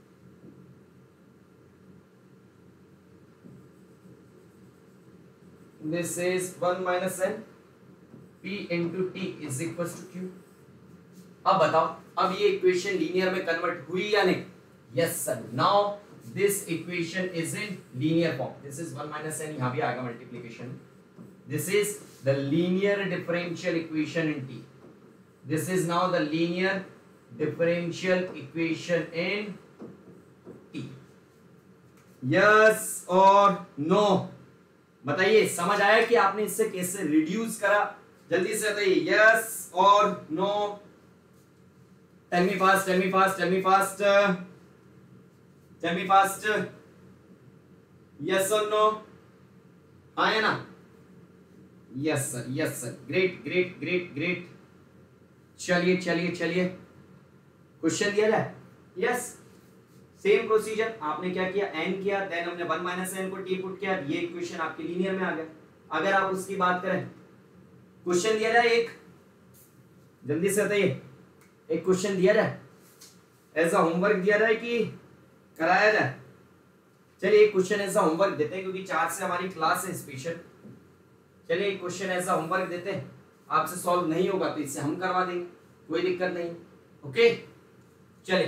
this is one minus n p into t is equals to q। अब बताओ, अब ये इक्वेशन लीनियर में कन्वर्ट हुई या नहीं, yes sir. Now this equation is in linear form, this is one minus n, यहां भी आएगा multiplication. This is the linear differential equation in t। This is now the linear differential equation in t। Yes or no, बताइए समझ आया कि आपने इससे कैसे रिड्यूस करा, जल्दी से बताइए yes or no। Tell me fast, tell me fast, tell me fast, tell me fast, yes or no। हाँ या ना, yes sir, yes sir, great great great great। चलिए चलिए चलिए, क्वेश्चन दिया जाए। यस, सेम प्रोसीजर, आपने क्या किया, n किया, देन हमने वन माइनस एन को t पुट किया, ये इक्वेशन आपके लीनियर में आ गया। अगर आप उसकी बात करें, क्वेश्चन दिया जाए एक, जल्दी से बताइए, एक क्वेश्चन दिया जाए, ऐसा होमवर्क दिया जाए कि कराया जाए। चलिए एक क्वेश्चन ऐसा होमवर्क देते हैं, क्योंकि चार से हमारी क्लास है स्पेशल। चलिए एक क्वेश्चन ऐसा होमवर्क देते हैं, आपसे सॉल्व नहीं होगा तो इससे हम करवा देंगे, कोई दिक्कत नहीं। ओके चलिए,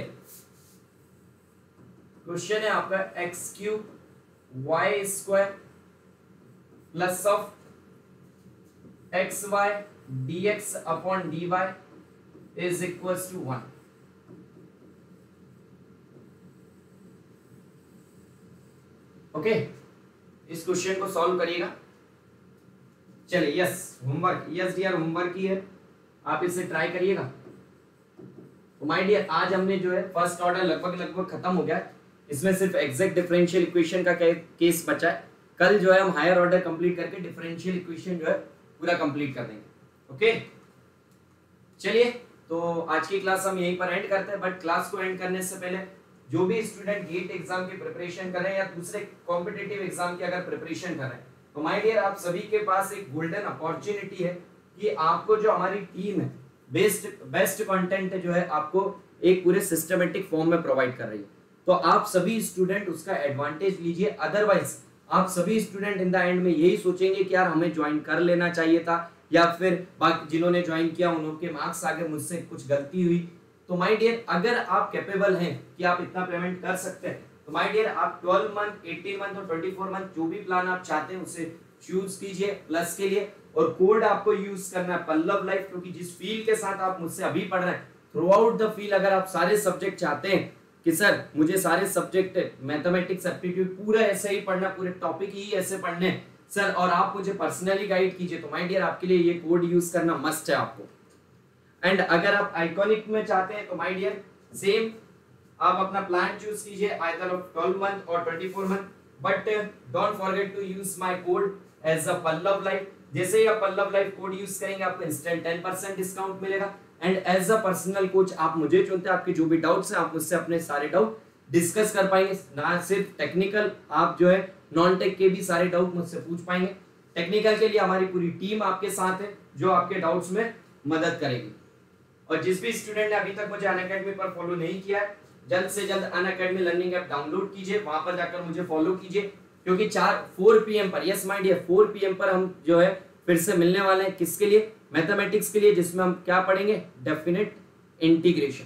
क्वेश्चन है आपका x cube y square plus of x y d x upon d y is equal to one. Okay, इस क्वेश्चन को सॉल्व करिएगा। चलिए yes, homework, yes dear homework ही है, आप इसे ट्राई करिएगा। तो माय डियर, आज हमने जो है फर्स्ट ऑर्डर लगभग लगभग खत्म हो गया है, इसमें सिर्फ एग्जैक्ट डिफरेंशियल इक्वेशन का केस बचा है। कल जो है हम हायर ऑर्डर कंप्लीट करके डिफरेंशियल इक्वेशन जो है पूरा कंप्लीट कर देंगे। ओके चलिए, तो आज की क्लास हम यहीं पर एंड करते हैं। बट क्लास को एंड करने से पहले जो भी स्टूडेंट गेट एग्जाम की प्रिपरेशन कर रहे हैं या दूसरे कॉम्पिटिटिव एग्जाम की अगर प्रिपरेशन कर रहे हैं, तो माय डियर आप सभी के पास एक गोल्डन अपॉर्चुनिटी है कि आपको जो हमारी टीम है बेस्ट बेस्ट कंटेंट जो है आपको एक पूरे सिस्टमेटिक फॉर्म में प्रोवाइड कर रही है। तो आप सभी स्टूडेंट उसका एडवांटेज लीजिए, अदरवाइज आप सभी स्टूडेंट इन द एंड में यही सोचेंगे कि यार हमें ज्वाइन कर लेना चाहिए था, या फिर बाकी जिन्होंने ज्वाइन किया उनके मार्क्स आगे, मुझसे कुछ गलती हुई। तो माय डियर, अगर आप कैपेबल हैं कि आप इतना पेमेंट कर सकते हैं, तो माय डियर आप ट्वेल्व मंथ, अठारह मंथ और चौबीस मंथ जो भी प्लान आप चाहते हैं उसे चूज कीजिए प्लस के लिए। और कोड आपको यूज करना है पल्लव लाइफ, क्योंकि जिस फील के साथ आप मुझसे अभी पढ़ रहे हैं थ्रू आउट द फील, अगर आप सारे सब्जेक्ट चाहते हैं कि सर मुझे सारे सब्जेक्ट मैथमेटिक्स एप्टीट्यूड पूरा ऐसे ही पढ़ना, पूरे टॉपिक ही ऐसे पढ़ने सर, और आप मुझे पर्सनली गाइड कीजिए, तो माय डियर आपके लिए ये कोड यूज करना मस्ट है आपको। एंड अगर आप आइकॉनिक में चाहते हैं तो माय डियर सेम आप अपना प्लान चूज कीजिए आइदर ऑफ ट्वेल्व मंथ और चौबीस month, but don't forget to use my code as a Pallav life. जैसे ही आप पल्लव लाइफ कोड यूज करेंगे आपको इंस्टेंट टेन परसेंट डिस्काउंट मिलेगा। And as a personal coach आप मुझे चुनते हैं, आपके जो भी डाउट्स हैं आप मुझसे अपने सारे डाउट डिस्कस कर पाएंगे, ना सिर्फ टेक्निकल, आप जो है नॉन टेक के भी सारे डाउट मुझसे पूछ पाएंगे। टेक्निकल के लिए हमारी पूरी टीम आपके साथ है जो आपके डाउट्स में मदद करेगी। और जिस भी स्टूडेंट ने अभी तक मुझे अनअकैडमी पर फॉलो नहीं किया है, जल्द से जल्द अनअकैडमी लर्निंग ऐप डाउनलोड कीजिए, वहां पर जाकर मुझे फॉलो कीजिए, क्योंकि चार फोर पीएम पर, yes my dear, four PM पर हम जो है फिर से मिलने वाले हैं। किसके लिए? मैथमेटिक्स के लिए, जिसमें हम क्या पढ़ेंगे? Definite integration.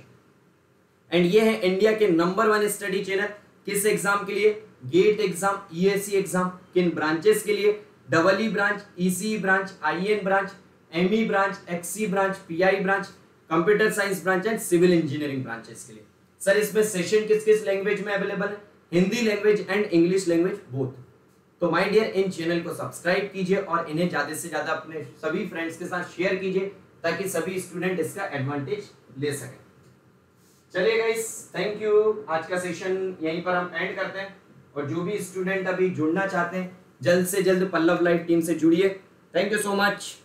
एंड ये है इंडिया के नंबर वन स्टडी चैनल। किस एग्जाम के लिए? GATE exam, ESC exam. किन ब्रांचेस के लिए? Double E branch, ECE branch, IN branch, ME branch, XE branch, PI branch, computer science branch and civil engineering branches के लिए। सर इसमें सेशन किस किस लैंग्वेज में अवेलेबल है? Hindi language and English language both. तो माय डियर इन चैनल को सब्सक्राइब कीजिए और इन्हें ज्यादा से ज्यादा अपने सभी फ्रेंड्स के साथ शेयर कीजिए, ताकि सभी स्टूडेंट इसका एडवांटेज ले सकें। चलिए गाइस, थैंक यू। आज का सेशन यहीं पर हम एंड करते हैं, और जो भी स्टूडेंट अभी जुड़ना चाहते हैं जल्द से जल्द पल्लव लाइफ टीम से जुड़िए। Thank you so much.